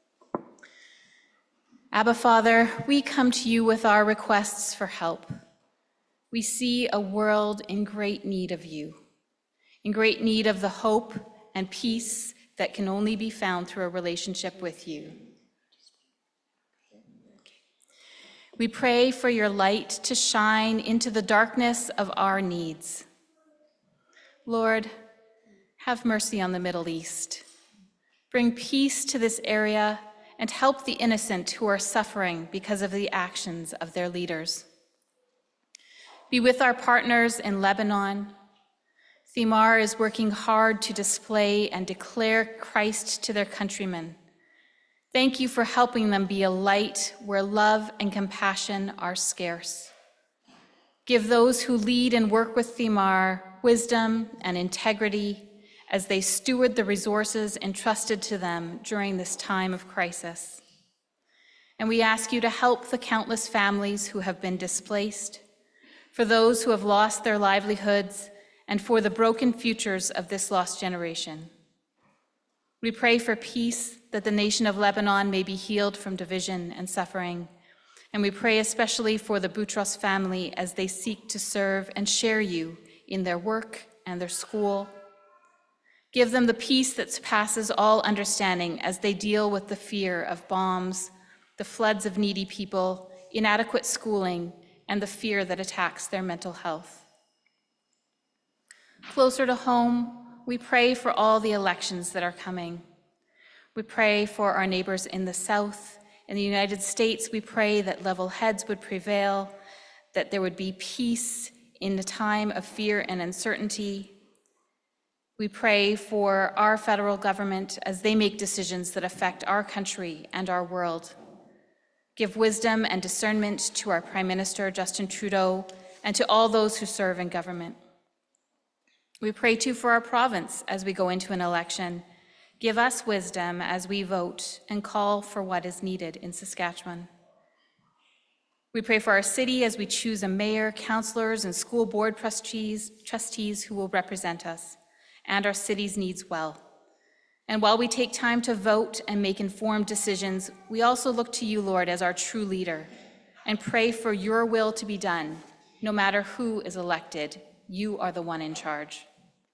Abba, Father, we come to you with our requests for help. We see a world in great need of you, in great need of the hope and peace that can only be found through a relationship with you. We pray for your light to shine into the darkness of our needs. Lord, have mercy on the Middle East. Bring peace to this area and help the innocent who are suffering because of the actions of their leaders. Be with our partners in Lebanon. Thamar is working hard to display and declare Christ to their countrymen. Thank you for helping them be a light where love and compassion are scarce. Give those who lead and work with Thamar wisdom and integrity as they steward the resources entrusted to them during this time of crisis. And we ask you to help the countless families who have been displaced, for those who have lost their livelihoods, and for the broken futures of this lost generation. We pray for peace, that the nation of Lebanon may be healed from division and suffering. And we pray especially for the Boutros family as they seek to serve and share you in their work and their school. Give them the peace that surpasses all understanding as they deal with the fear of bombs, the floods of needy people, inadequate schooling, and the fear that attacks their mental health. Closer to home, we pray for all the elections that are coming. We pray for our neighbors in the South. In the United States, we pray that level heads would prevail, that there would be peace in the time of fear and uncertainty. We pray for our federal government as they make decisions that affect our country and our world. Give wisdom and discernment to our Prime Minister, Justin Trudeau, and to all those who serve in government. We pray too for our province as we go into an election. Give us wisdom as we vote and call for what is needed in Saskatchewan. We pray for our city as we choose a mayor, councillors, and school board trustees, trustees who will represent us and our city's needs well. And while we take time to vote and make informed decisions, we also look to you, Lord, as our true leader and pray for your will to be done. No matter who is elected, you are the one in charge.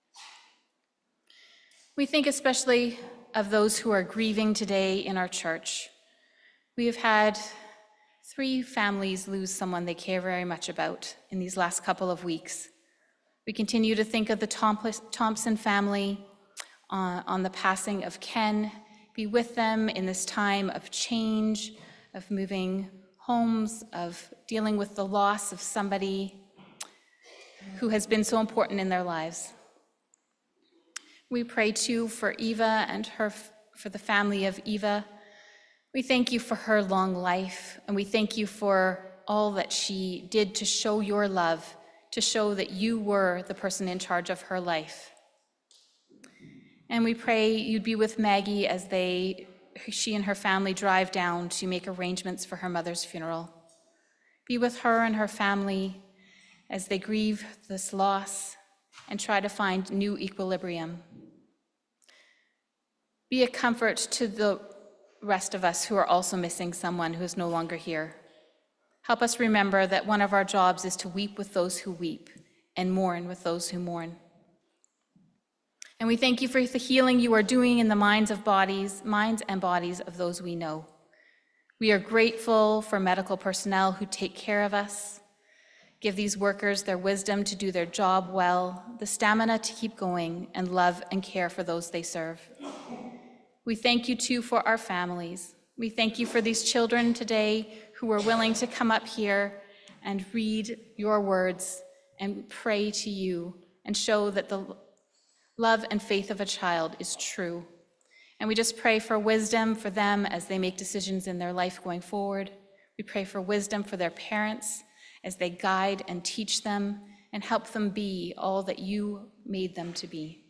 We think especially of those who are grieving today in our church. We have had three families lose someone they care very much about in these last couple of weeks. We continue to think of the Thompson family uh, on the passing of Ken. Be with them in this time of change, of moving homes, of dealing with the loss of somebody who has been so important in their lives. We pray too for Eva and her, for the family of Eva. We thank you for her long life, and we thank you for all that she did to show your love, to show that you were the person in charge of her life. And we pray you'd be with Maggie as they, she and her family drive down to make arrangements for her mother's funeral. Be with her and her family as they grieve this loss and try to find new equilibrium. Be a comfort to the rest of us who are also missing someone who is no longer here. Help us remember that one of our jobs is to weep with those who weep and mourn with those who mourn. And we thank you for the healing you are doing in the minds of bodies, minds and bodies of those we know. We are grateful for medical personnel who take care of us. Give these workers their wisdom to do their job well, the stamina to keep going, and love and care for those they serve. We thank you too for our families. We thank you for these children today who were willing to come up here and read your words and pray to you and show that the love and faith of a child is true. And we just pray for wisdom for them as they make decisions in their life going forward. We pray for wisdom for their parents as they guide and teach them and help them be all that you made them to be.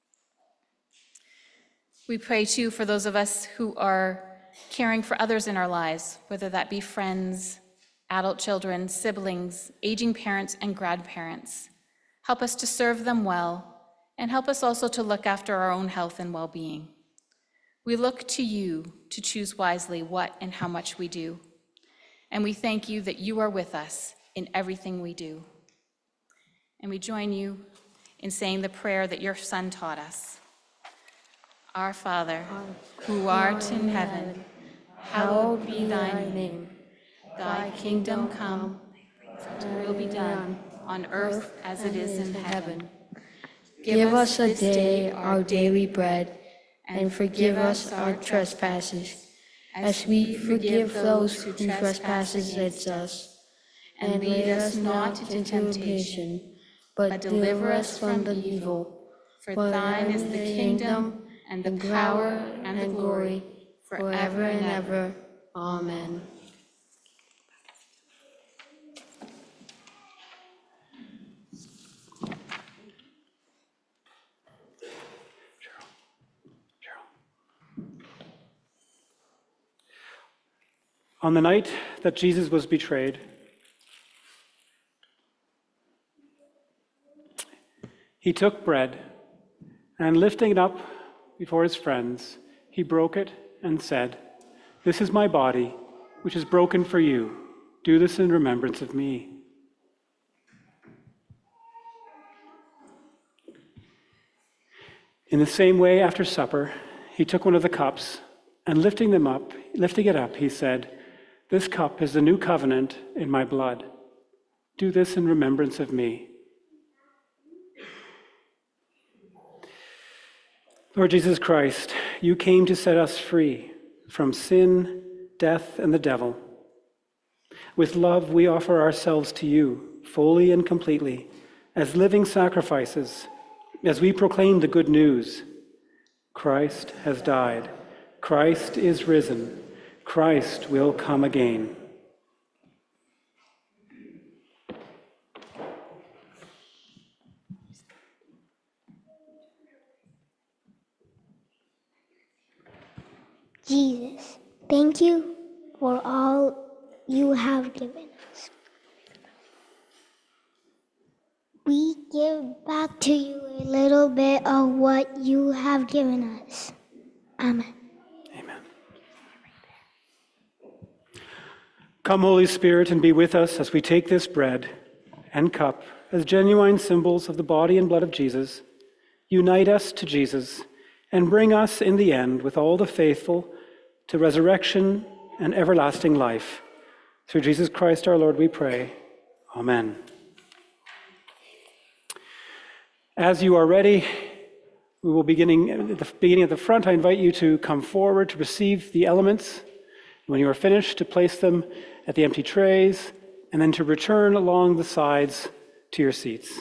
We pray too for those of us who are caring for others in our lives, whether that be friends, adult children, siblings, aging parents, and grandparents. Help us to serve them well, and help us also to look after our own health and well-being. We look to you to choose wisely what and how much we do. And we thank you that you are with us in everything we do. And we join you in saying the prayer that your Son taught us. Our Father, who art in heaven, hallowed be thy name. Thy kingdom come, thy will be done on earth as it is in heaven. Give us a day our daily bread, and forgive us our trespasses, as we forgive those who trespass against us. And lead us not into temptation, but deliver us from the evil. For thine is the kingdom, and the power, and the glory, forever and ever. Amen. On the night that Jesus was betrayed, he took bread, and lifting it up before his friends, he broke it and said, "This is my body, which is broken for you. Do this in remembrance of me." In the same way, after supper, he took one of the cups, and lifting them up, lifting it up, he said, "This cup is the new covenant in my blood. Do this in remembrance of me." Lord Jesus Christ, you came to set us free from sin, death, and the devil. With love, we offer ourselves to you, fully and completely, as living sacrifices, as we proclaim the good news. Christ has died. Christ is risen. Christ will come again. Jesus, thank you for all you have given us. We give back to you a little bit of what you have given us. Amen. Come, Holy Spirit, and be with us as we take this bread and cup as genuine symbols of the body and blood of Jesus. Unite us to Jesus and bring us in the end with all the faithful to resurrection and everlasting life. Through Jesus Christ our Lord we pray. Amen. As you are ready, we will beginning at the beginning at the front. I invite you to come forward to receive the elements. When you are finished, to place them at the empty trays, and then to return along the sides to your seats.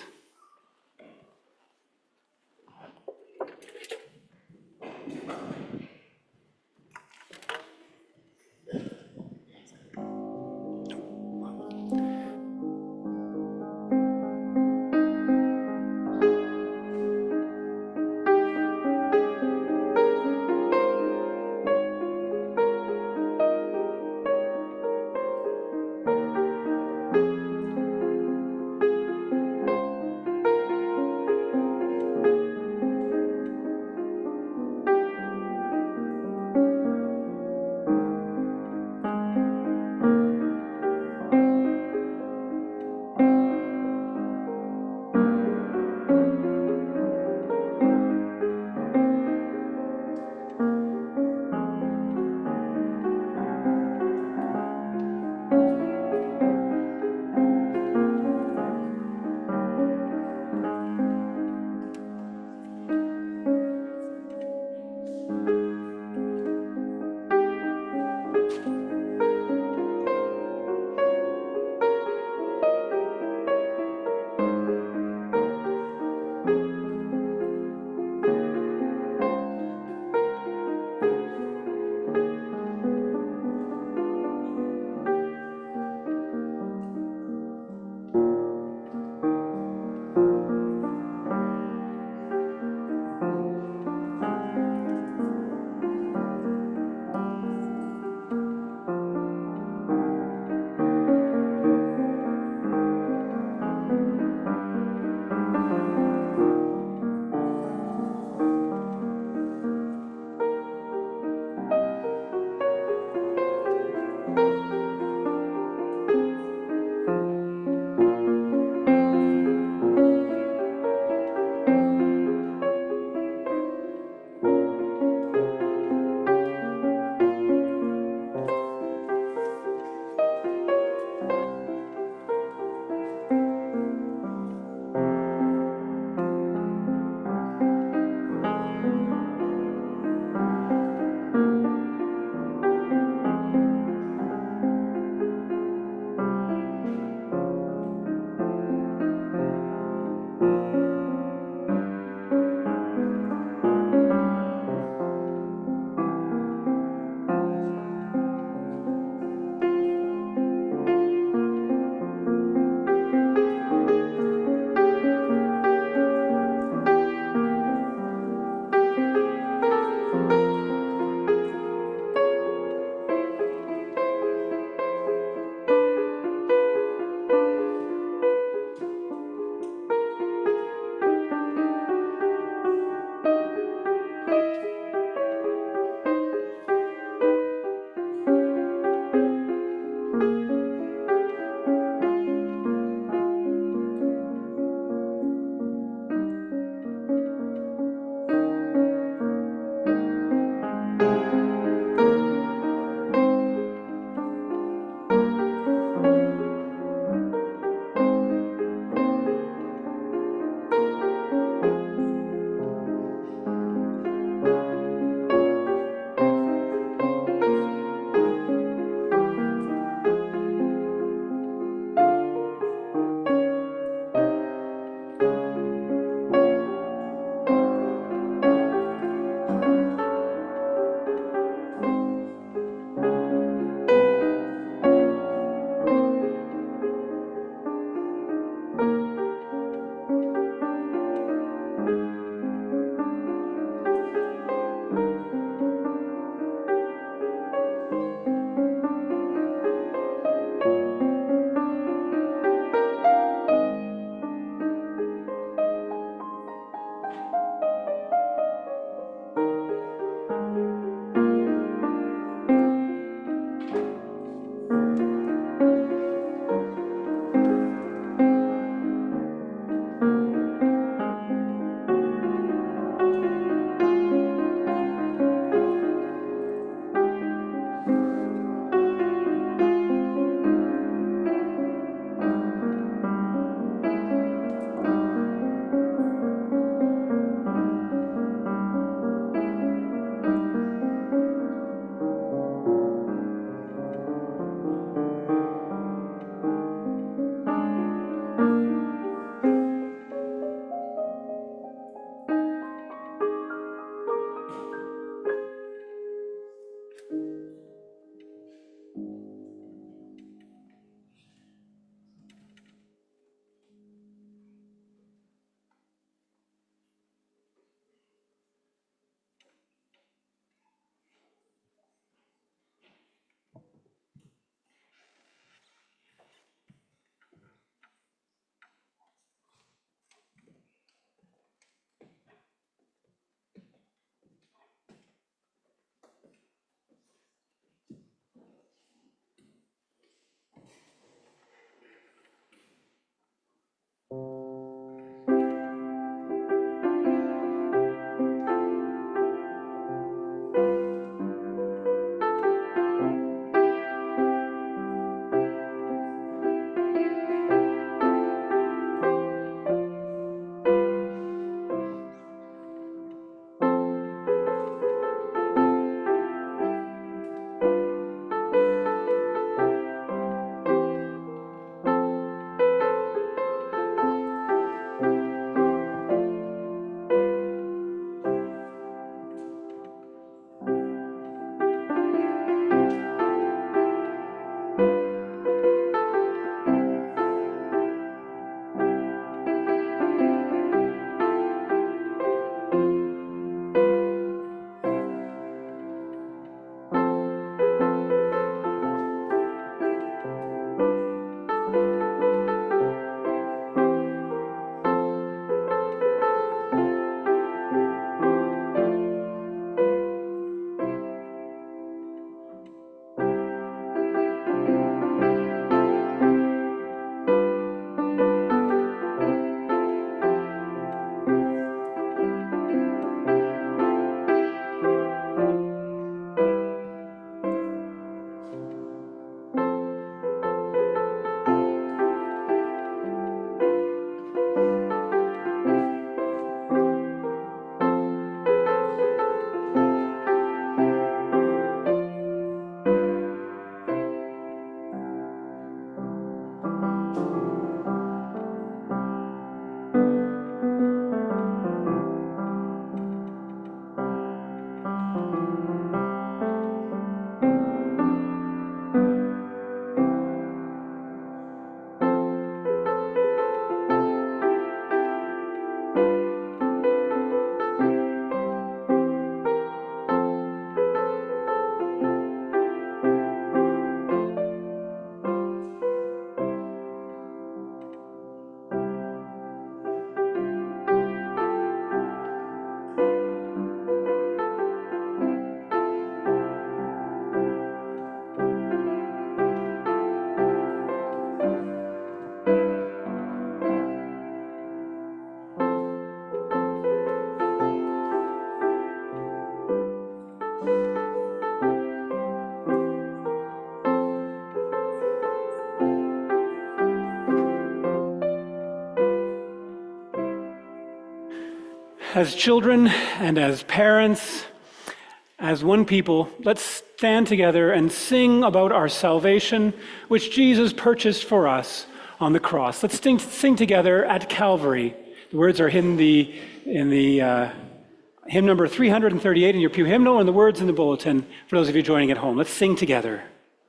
as children and as parents, as one people, let's stand together and sing about our salvation, which Jesus purchased for us on the cross. Let's sing, sing together at Calvary. The words are in the, in the uh, hymn number three hundred thirty-eight in your pew hymnal, and the words in the bulletin for those of you joining at home. Let's sing together.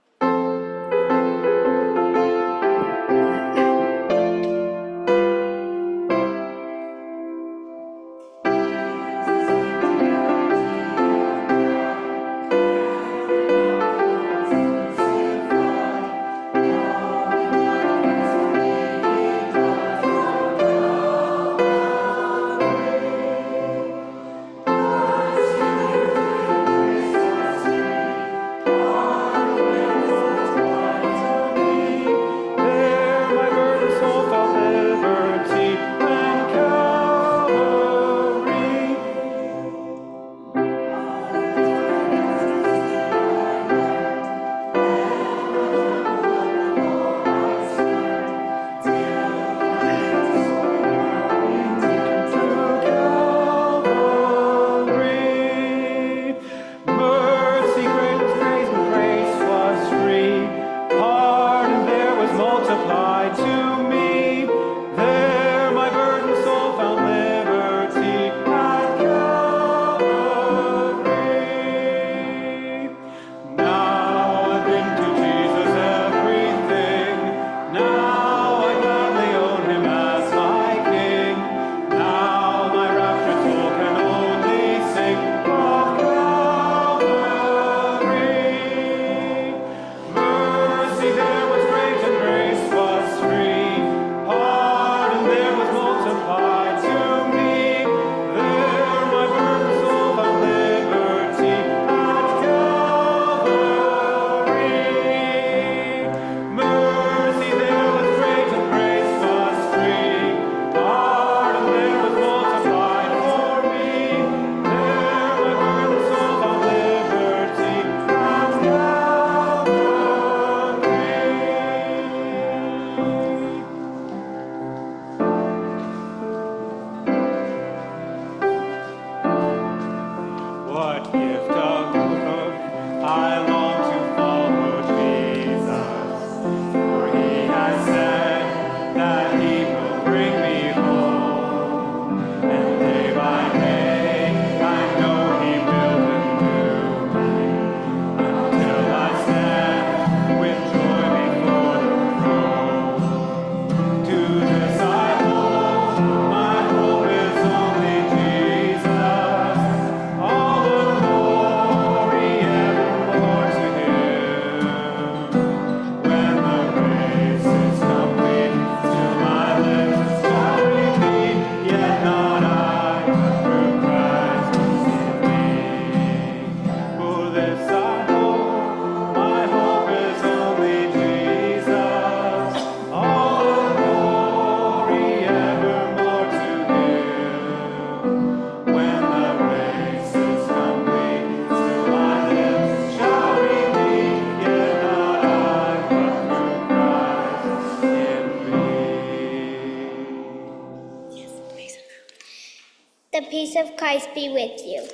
The peace of Christ be with you.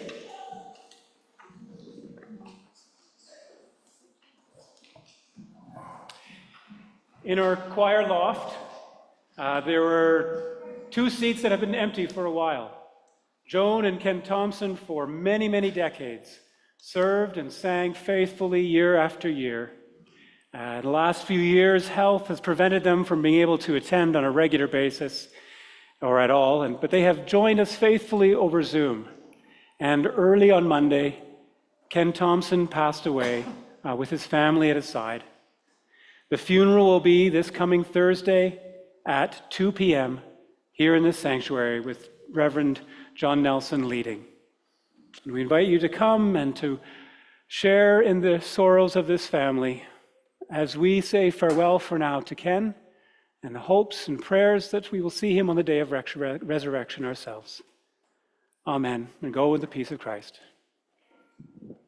In our choir loft, uh, there were two seats that have been empty for a while. Joan and Ken Thompson, for many, many decades, served and sang faithfully year after year. Uh, the last few years, health has prevented them from being able to attend on a regular basis or at all, and, but they have joined us faithfully over Zoom. And early on Monday, Ken Thompson passed away uh, with his family at his side. The funeral will be this coming Thursday at two p.m. here in this sanctuary with Reverend John Nelson leading. And we invite you to come and to share in the sorrows of this family as we say farewell for now to Ken and the hopes and prayers that we will see him on the day of resurrection ourselves. Amen. And go with the peace of Christ.